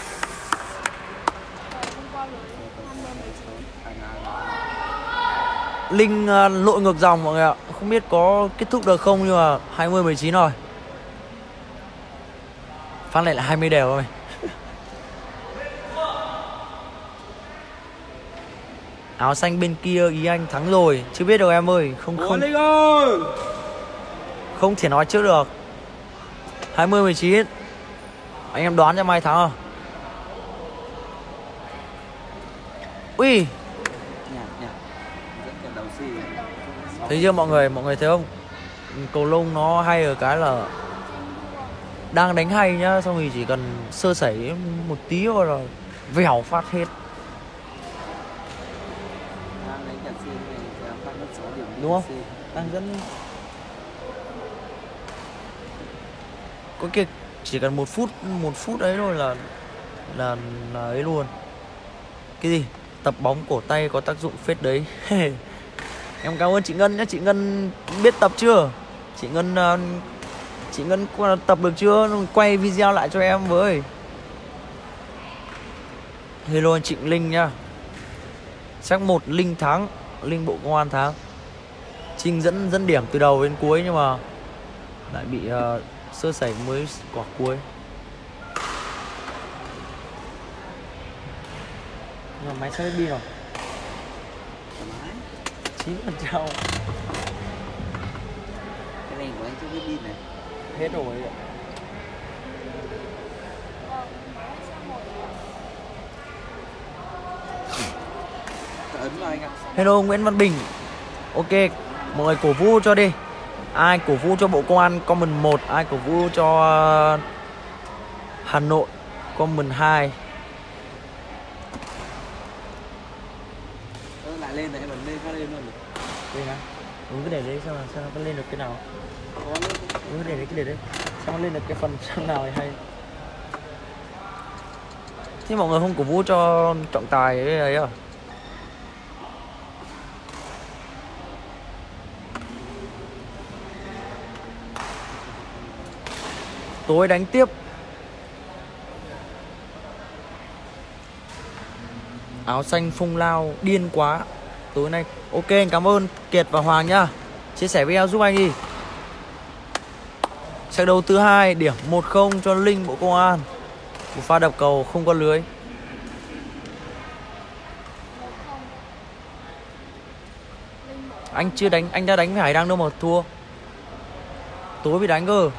Linh uh, lội ngược dòng mọi người ạ. Không biết có kết thúc được không nhưng mà hai mươi mười chín rồi. Phát lại là hai mươi đều rồi. Áo xanh bên kia ý anh thắng rồi. Chưa biết đâu em ơi. Không không Không thể nói trước được. hai mươi mười chín. Anh em đoán cho mai thắng không? Ui. Thấy chưa mọi người? Mọi người thấy không? Cầu lông nó hay ở cái là đang đánh hay nhá, xong thì chỉ cần sơ sẩy một tí thôi rồi vèo phát hết. Đúng không? Đang dẫn. Có kia chỉ cần một phút một phút ấy thôi là là là ấy luôn. Cái gì? Tập bóng cổ tay có tác dụng phết đấy. Em cảm ơn chị Ngân nhé. Chị Ngân biết tập chưa? Chị Ngân Chị Ngân tập được chưa? Quay video lại cho em với. Hello anh Trịnh Linh nhá. Chắc một Linh thắng. Linh Bộ Công an thắng. Trinh dẫn dẫn điểm từ đầu đến cuối nhưng mà lại bị uh, sơ sẩy mới quả cuối. Nhưng mà máy sẽ hết pin rồi. chín phần trăm. Cái này của anh chưa biết pin này. Hết rồi ạ. Ấn vào anh ạ. Hello Nguyễn Văn Bình. Ok, mọi người cổ vũ cho đi. Ai cổ vũ cho Bộ Công an comment một, ai cổ vũ cho Hà Nội comment hai. Ơ, lại lên này, em bật lên phát lên luôn. Đây hả? Ừ, cứ để đấy xem là xem nó có lên được cái nào. Có lên. Ừ, để đấy, cứ để đấy. Xem nó lên được cái phần trang nào thì hay. Thế mọi người không cổ vũ cho trọng tài ấy ấy à? Tối đánh tiếp. Áo xanh Phong Lao điên quá. Tối nay ok, cảm ơn Kiệt và Hoàng nhá. Chia sẻ video giúp anh đi. Trận đấu thứ hai, điểm một không cho Linh Bộ Công an. Một pha đập cầu không có lưới. Anh chưa đánh, anh đã đánh với Hải Đăng đâu mà thua. Tối bị đánh cơ.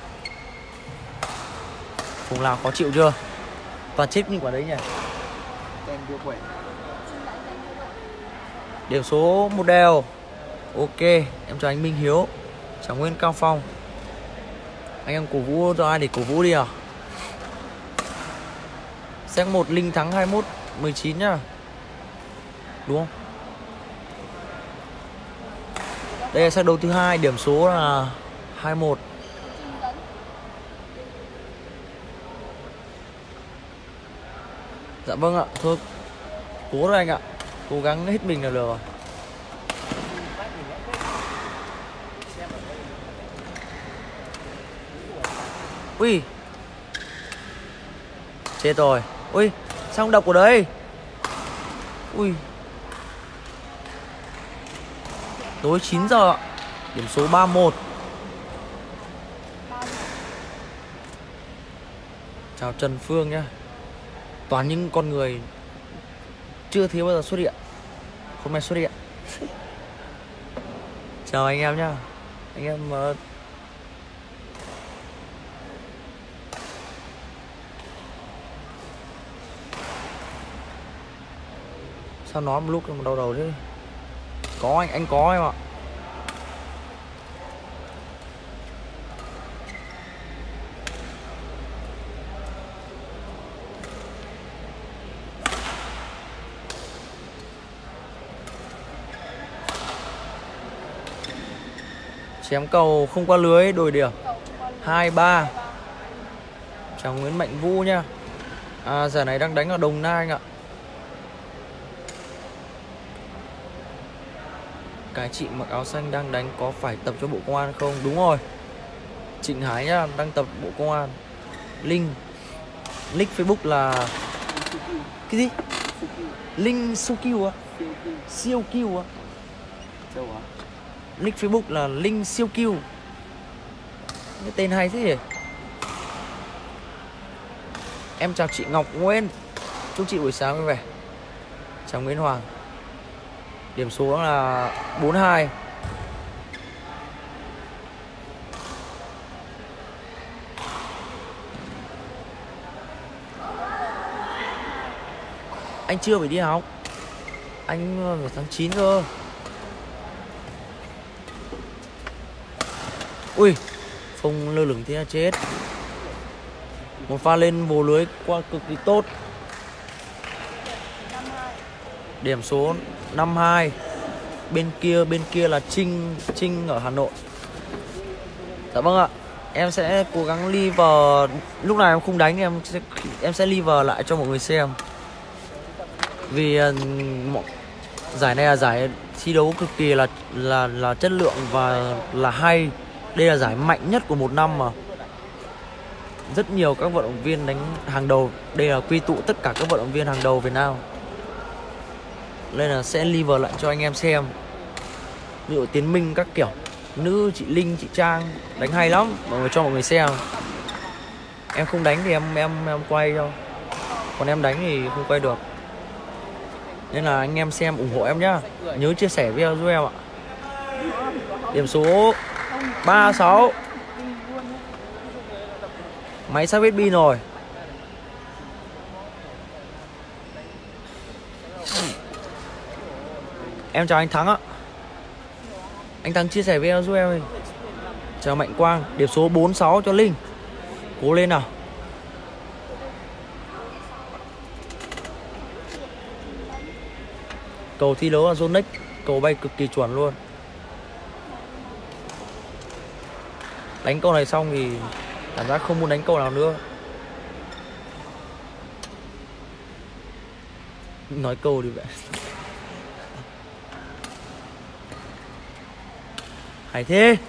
Phong Lao khó chịu chưa? Toàn chết như quả đấy nhỉ. Tem vô quẩy. Điểm số một đều. Ok, em chào anh Minh Hiếu. Chào Nguyễn Cao Phong. Anh em cổ vũ cho ai để cổ vũ đi à? Set một Linh thắng hai mươi mốt mười chín nhá. Đúng không? Đây là set đấu thứ hai, điểm số là hai một. Dạ vâng ạ, thôi cố rồi anh ạ. Cố gắng hết mình là được rồi. Ui, chết rồi. Ui, sao không đọc của đấy. Ui, tối chín giờ ạ. Điểm số ba một. Chào Trần Phương nhá. Toàn những con người chưa thấy bao giờ xuất hiện, hôm nay xuất hiện. Chào anh em nhá. Anh em uh... sao nói một lúc mà đau đầu thế. Có anh, anh có em ạ. Chém cầu không qua lưới, đổi điểm hai ba. Chào Nguyễn Mạnh Vũ nha. À, giải này đang đánh ở Đồng Nai anh ạ. Cái chị mặc áo xanh đang đánh có phải tập cho Bộ Công an không? Đúng rồi, Trịnh Hải nhá, đang tập Bộ Công an. Linh nick Facebook là cái gì? Linh siêu kill á? Siêu kill á? Châu á? Nick Facebook là Linh siêu kill. Cái tên hay thế nhỉ? Em chào chị Ngọc Nguyễn. Chúc chị buổi sáng vui vẻ. Chào Nguyễn Hoàng. Điểm số là bốn hai. Anh chưa phải đi học. Anh phải tháng chín cơ. Ui, Phong lơ lửng thế là chết. Một pha lên vô lưới qua cực kỳ tốt. Điểm số năm hai. Bên kia bên kia là Trinh Trinh ở Hà Nội. Dạ vâng ạ. Em sẽ cố gắng live. Lúc này em không đánh em sẽ em sẽ live lại cho mọi người xem. Vì uh, giải này là giải thi đấu cực kỳ là là là chất lượng và là hay. Đây là giải mạnh nhất của một năm mà. Rất nhiều các vận động viên đánh hàng đầu. Đây là quy tụ tất cả các vận động viên hàng đầu Việt Nam. Nên là sẽ live lại cho anh em xem. Ví dụ Tiến Minh các kiểu. Nữ, chị Linh, chị Trang đánh hay lắm. Mọi người cho mọi người xem. Em không đánh thì em em em quay cho. Còn em đánh thì không quay được. Nên là anh em xem ủng hộ em nhá. Nhớ chia sẻ video giúp em ạ. Điểm số ba sáu. Máy sắp hết pin rồi. Em chào anh Thắng ạ. Anh Thắng chia sẻ video giúp em đi. Chào Mạnh Quang. Điểm số bốn sáu cho Linh. Cố lên nào. Cầu thi đấu là Zonex. Cầu bay cực kỳ chuẩn luôn. Đánh câu này xong thì cảm giác không muốn đánh câu nào nữa. Nói câu đi vậy. Hay thế.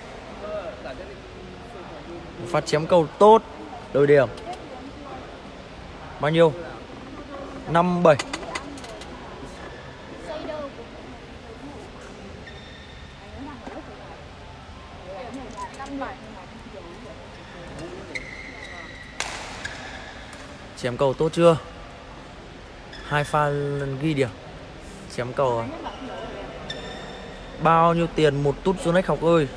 Một phát chém câu tốt. Đổi điểm. Bao nhiêu? năm bảy. Chém cầu tốt chưa? Hai pha ghi điểm. Chém cầu. Bao nhiêu tiền một tút Zonex học ơi?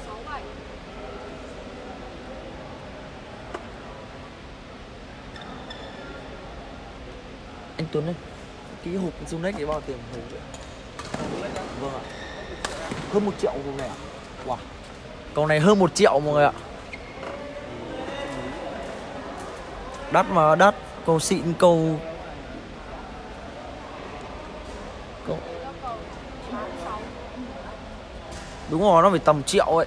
Anh Tuấn ơi, cái hộp Zonex thì bao tiền một hộp vậy? Vâng ạ. Hơn một triệu hộp này ạ? Wow. Cầu này hơn một triệu mọi người ạ. Đắt mà đắt. Cầu xịn, cầu cầu đúng rồi, nó phải tầm triệu ấy.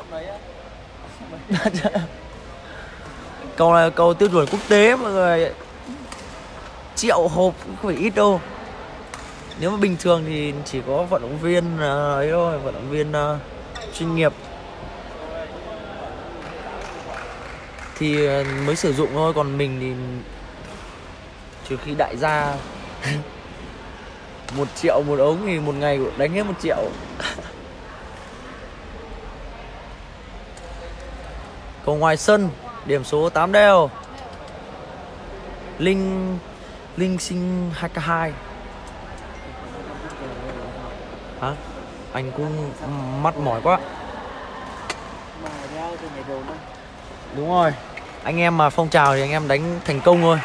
Cầu này cầu tiêu chuẩn quốc tế mọi người. Triệu hộp không phải ít đâu. Nếu mà bình thường thì chỉ có vận động viên ấy thôi, vận động viên uh, chuyên nghiệp thì mới sử dụng thôi, còn mình thì trừ khi đại gia một triệu một ống thì một ngày đánh hết một triệu. Cầu ngoài sân, điểm số tám đều. Linh Linh sinh hai k hai. Hả? Anh cũng mắt mỏi quá. Đúng rồi. Anh em mà phong trào thì anh em đánh thành công thôi.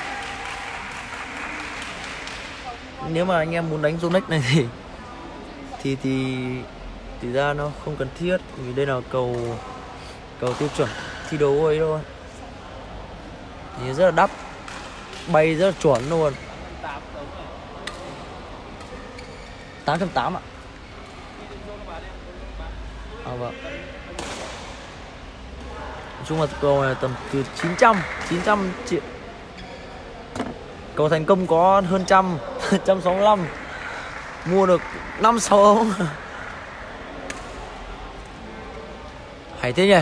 Nếu mà anh em muốn đánh Zonex này thì thì thì thì ra nó không cần thiết, vì đây là cầu cầu tiêu chuẩn thi đấu ấy thôi. Thì rất là đắt, bay rất là chuẩn luôn. tám trăm tám ạ. À vâng. Nói chung là cầu này tầm từ chín trăm triệu. Cầu thành công có hơn trăm, một trăm sáu mươi lăm. Mua được năm sáu ống. Hay thế nhỉ.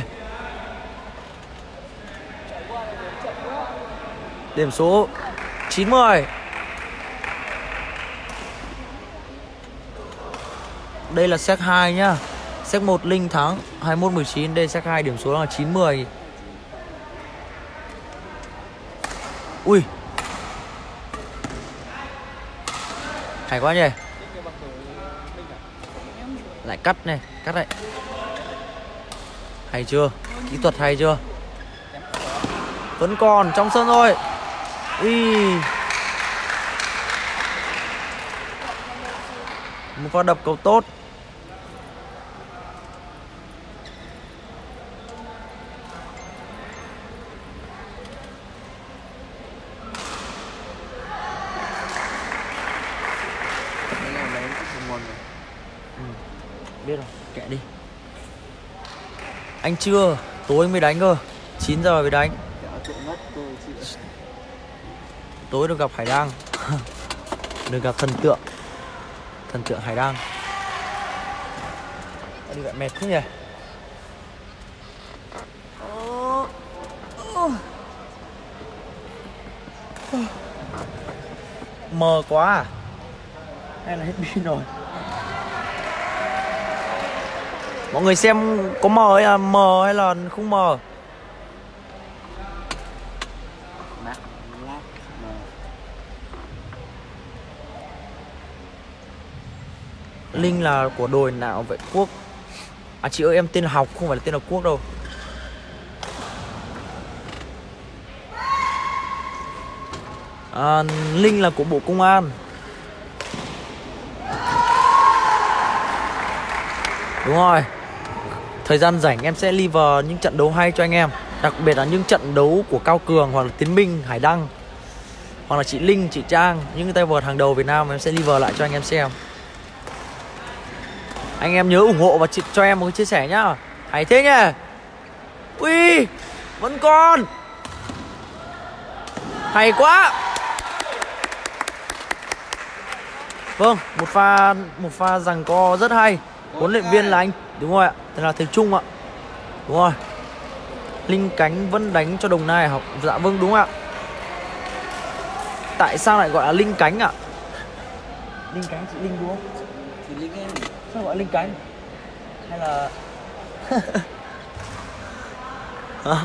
Điểm số chín mươi. Đây là set hai nhá. Set một Linh thắng hai mươi mốt mười chín. Đây set hai điểm số là chín mươi. Ui. Hay quá nhỉ. Lại cắt này, cắt lại. Hay chưa? Kỹ thuật hay chưa? Vẫn còn trong sân thôi. Ui. Một pha đập cầu tốt. Ừ, biết rồi, kệ đi. Anh chưa, tối mới đánh cơ. chín giờ mới đánh. Tối được gặp Hải Đăng. Được gặp thần tượng. Thần tượng Hải Đăng. Đi lại mệt thế nhỉ. Mờ quá à? Hay là hết pin rồi? Mọi người xem có mờ hay là mờ hay là không mờ? Linh là của đồi nào vậy Quốc? À chị ơi, em tên là Học, không phải là tên là Quốc đâu. À, Linh là của Bộ Công an. Đúng rồi. Thời gian rảnh em sẽ live những trận đấu hay cho anh em. Đặc biệt là những trận đấu của Cao Cường hoặc là Tiến Minh, Hải Đăng, hoặc là chị Linh, chị Trang, những cái tay vợt hàng đầu Việt Nam em sẽ live lại cho anh em xem. Anh em nhớ ủng hộ và cho em một cái chia sẻ nhá. Hay thế nhá. Ui, vẫn còn. Hay quá. Vâng, một pha một pha giằng co rất hay. Huấn luyện viên là anh, đúng rồi ạ, tên là thầy Trung ạ. Đúng rồi. Linh cánh vẫn đánh cho Đồng Nai học. Dạ vâng, đúng ạ. Tại sao lại gọi là Linh cánh ạ? Linh cánh chị Linh đúng không? Thì Linh em. Sao gọi Linh cánh? Hay là hả?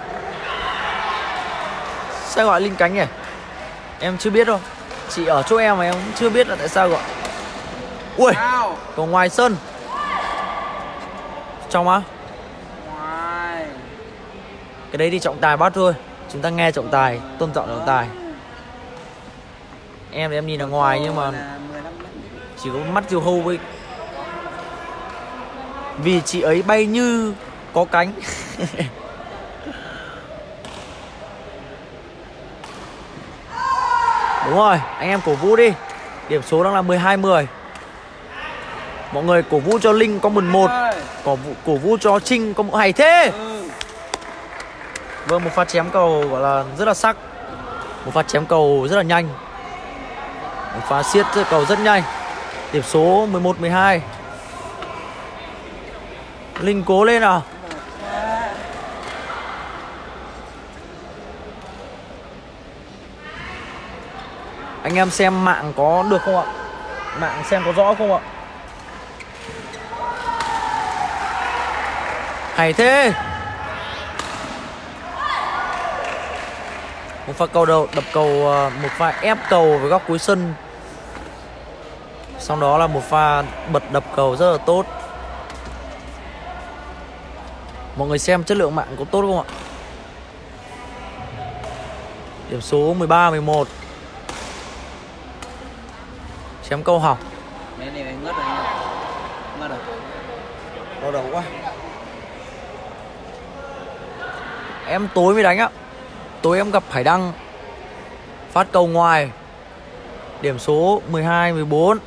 Sao gọi Linh cánh nhỉ? Em chưa biết đâu. Chị ở chỗ em mà em cũng chưa biết là tại sao gọi. Ui, cầu ngoài sân. Trong á? Ngoài. Cái đấy thì trọng tài bắt thôi. Chúng ta nghe trọng tài, tôn trọng trọng tài. Em thì em nhìn ở ngoài nhưng mà chỉ có mắt diều hâu với. Vì chị ấy bay như có cánh. Đúng rồi, anh em cổ vũ đi. Điểm số đang là mười hai mười. Mọi người cổ vũ cho Linh có mười một. Cổ vũ, cổ vũ cho Trinh có một hay thế. Vâng, một pha chém cầu gọi là rất là sắc. Một pha chém cầu rất là nhanh. Một pha siết cầu rất nhanh. Điểm số mười một mười hai. Linh cố lên nào. Anh em xem mạng có được không ạ? Mạng xem có rõ không ạ? Hay thế. Một pha cầu đầu đập cầu, một pha ép cầu với góc cuối sân. Sau đó là một pha bật đập cầu rất là tốt. Mọi người xem chất lượng mạng có tốt không ạ? Điểm số mười ba mười một. Chém câu hỏng. Mấy này ngất rồi anh ạ. Ngất rồi. Đau đầu quá. Em tối mới đánh á. Tối em gặp Hải Đăng. Phát cầu ngoài. Điểm số mười hai mười bốn.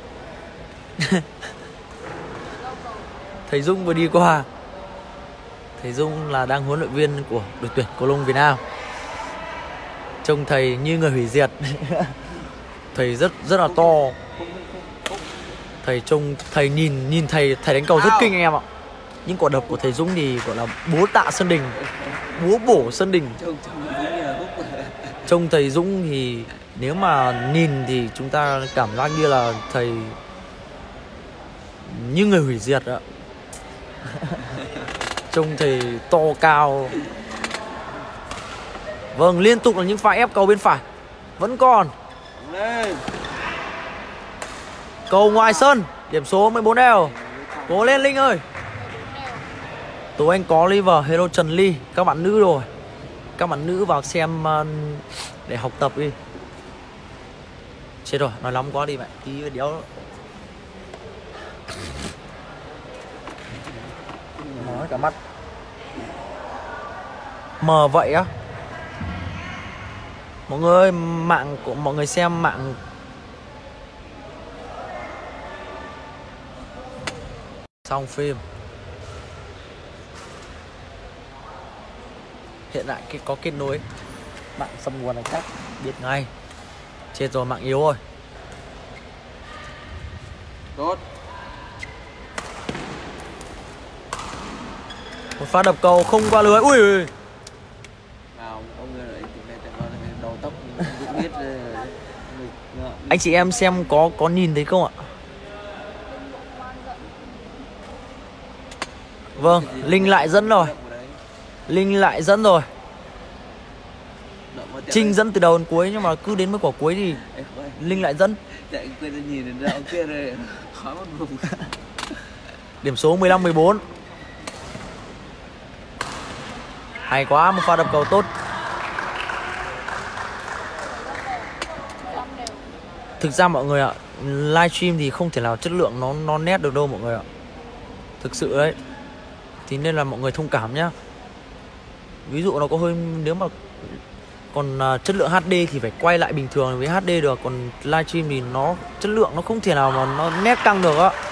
Thầy Dung vừa đi qua. Thầy Dung là đang huấn luyện viên của đội tuyển cầu lông Việt Nam. Trông thầy như người hủy diệt. Thầy rất rất là to. Thầy trông thầy nhìn nhìn thầy thầy đánh cầu rất kinh anh em ạ. Những quả đập của thầy Dũng thì gọi là búa tạ sân đình, búa bổ sân đình. Trông thầy Dũng thì nếu mà nhìn thì chúng ta cảm giác như là thầy như người hủy diệt ạ. Trông thầy to cao. Vâng, liên tục là những pha ép cầu bên phải. Vẫn còn. Cầu ngoài sân. Điểm số mười bốn đều. Cố lên Linh ơi. Tối anh có live Hero Trần Ly. Các bạn nữ rồi. Các bạn nữ vào xem để học tập đi. Chết rồi, nói lắm quá đi mẹ. Tí đéo. Nói cả mắt. Mờ vậy á. Mọi người ơi, mạng của mọi người xem mạng. Xong phim. Hiện tại có kết nối. Mạng xâm nguồn này chắc biết ngay. Chết rồi, mạng yếu rồi. Tốt. Một pha đập cầu không qua lưới. Ui ui. Nào, ông người lại thì phải đầu tóc biết biết. Anh chị em xem có có nhìn thấy không ạ? Vâng, Linh lại dẫn rồi. Linh lại dẫn rồi. Trinh dẫn từ đầu đến cuối nhưng mà cứ đến với quả cuối thì Linh lại dẫn. Chạy quên nhìn đến kia rồi. Khói một vùng. Điểm số mười lăm mười bốn. Hay quá, một pha đập cầu tốt. Thực ra mọi người ạ, livestream thì không thể nào chất lượng nó nó nét được đâu mọi người ạ. Thực sự đấy. Thì nên là mọi người thông cảm nhá. Ví dụ nó có hơi, nếu mà còn uh, chất lượng hát đê thì phải quay lại bình thường với hát đê được. Còn livestream thì nó chất lượng nó không thể nào mà nó nét căng được á.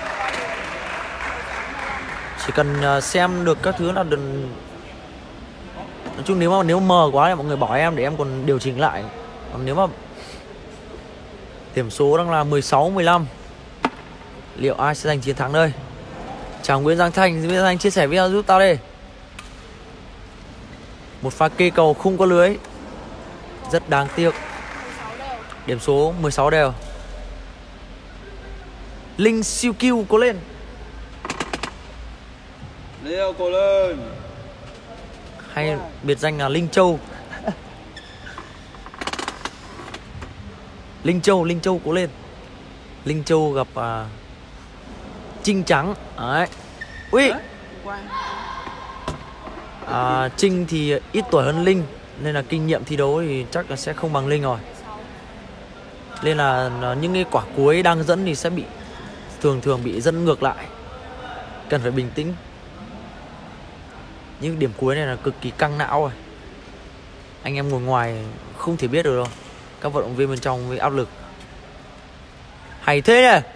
Chỉ cần uh, xem được các thứ là đừng. Nói chung nếu mà nếu mờ quá thì mọi người bảo em để em còn điều chỉnh lại. Còn nếu mà điểm số đang là mười sáu mười lăm, liệu ai sẽ giành chiến thắng đây? Chào Nguyễn Giang Thanh, Nguyễn Giang Thanh chia sẻ video giúp tao đi. Một pha kê cầu không có lưới, rất đáng tiếc. Điểm số mười sáu đều. Linh siêu kill cố lên. Leo cố lên. Hay biệt danh là Linh Châu. Linh Châu, Linh Châu cố lên. Linh Châu gặp uh, Trinh Trắng. Đấy. Ui. À, Trinh thì ít tuổi hơn Linh, nên là kinh nghiệm thi đấu thì chắc là sẽ không bằng Linh rồi. Nên là những cái quả cuối đang dẫn thì sẽ bị thường thường bị dẫn ngược lại. Cần phải bình tĩnh. Những điểm cuối này là cực kỳ căng não rồi. Anh em ngồi ngoài không thể biết được đâu. Các vận động viên bên trong với áp lực. Hay thế nhỉ.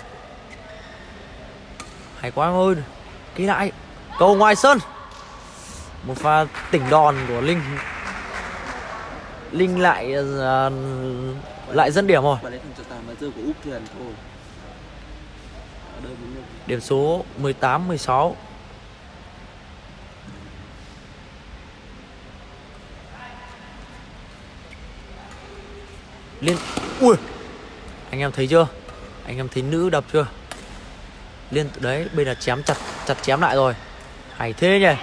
Hay quá em ơi. Ký lại. Cầu ngoài sân. Một pha tỉnh đòn của Linh. Linh lại uh, lại dẫn điểm rồi. Điểm số mười tám mười sáu. Liên. Ui. Anh em thấy chưa? Anh em thấy nữ đập chưa? Liên đấy, bây giờ chém chặt chặt chém lại rồi. Hay thế nhỉ.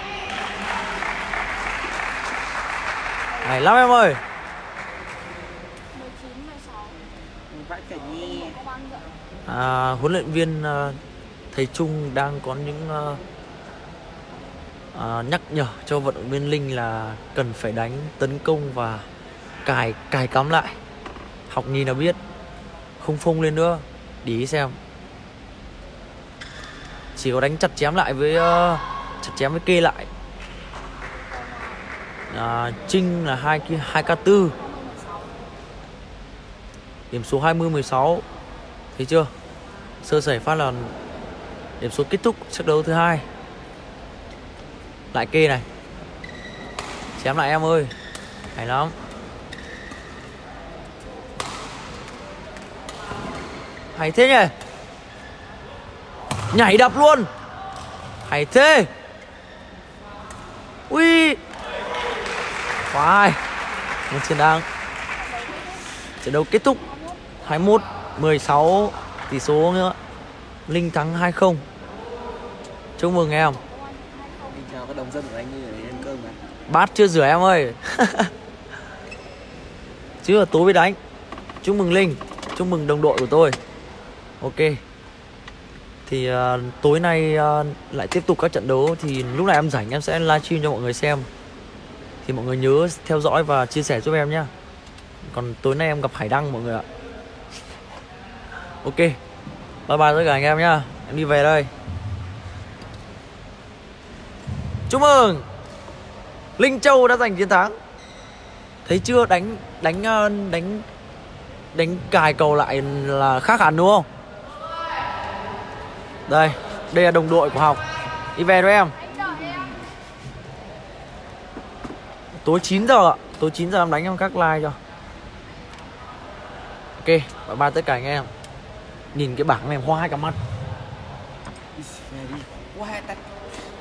Hay lắm em ơi. À, huấn luyện viên uh, thầy Trung đang có những uh, uh, nhắc nhở cho vận động viên Linh là cần phải đánh tấn công và cài cài cắm lại. Học nhìn là biết. Không phông lên nữa. Để ý xem. Chỉ có đánh chặt chém lại với uh, chặt chém với kê lại. À, Trinh là hai hai k tư. Điểm số hai mươi mười sáu. Thấy chưa? Sơ sẩy phát là điểm số kết thúc trận đấu thứ hai. Lại kê này. Chém lại em ơi. Hay lắm. Hay thế nhỉ. Nhảy đập luôn. Hay thế. Ui. Wow. Một chiến thắng. Trận đấu kết thúc hai mươi mốt mười sáu tỷ số nữa. Linh thắng hai không. Chúc mừng em. Mình chào các đồng dân của anh như để ăn cơm mà. Bát chưa rửa em ơi. Chưa, tối mới đánh. Chúc mừng Linh. Chúc mừng đồng đội của tôi. Ok. Thì uh, tối nay uh, lại tiếp tục các trận đấu. Thì lúc này em rảnh em sẽ livestream cho mọi người xem. Thì mọi người nhớ theo dõi và chia sẻ giúp em nhé. Còn tối nay em gặp Hải Đăng mọi người ạ. Ok. Bye bye tất cả anh em nhá. Em đi về đây. Chúc mừng Linh Châu đã giành chiến thắng. Thấy chưa, đánh đánh đánh đánh cài cầu lại là khác hẳn đúng không? Đây, đây là đồng đội của Học. Đi về thôi em. Tối chín giờ ạ. Tối chín giờ em đánh em các like cho. Ok, bye bye tất cả anh em. Nhìn cái bảng này hoa cả mắt. Đi, đi. Quá tắt.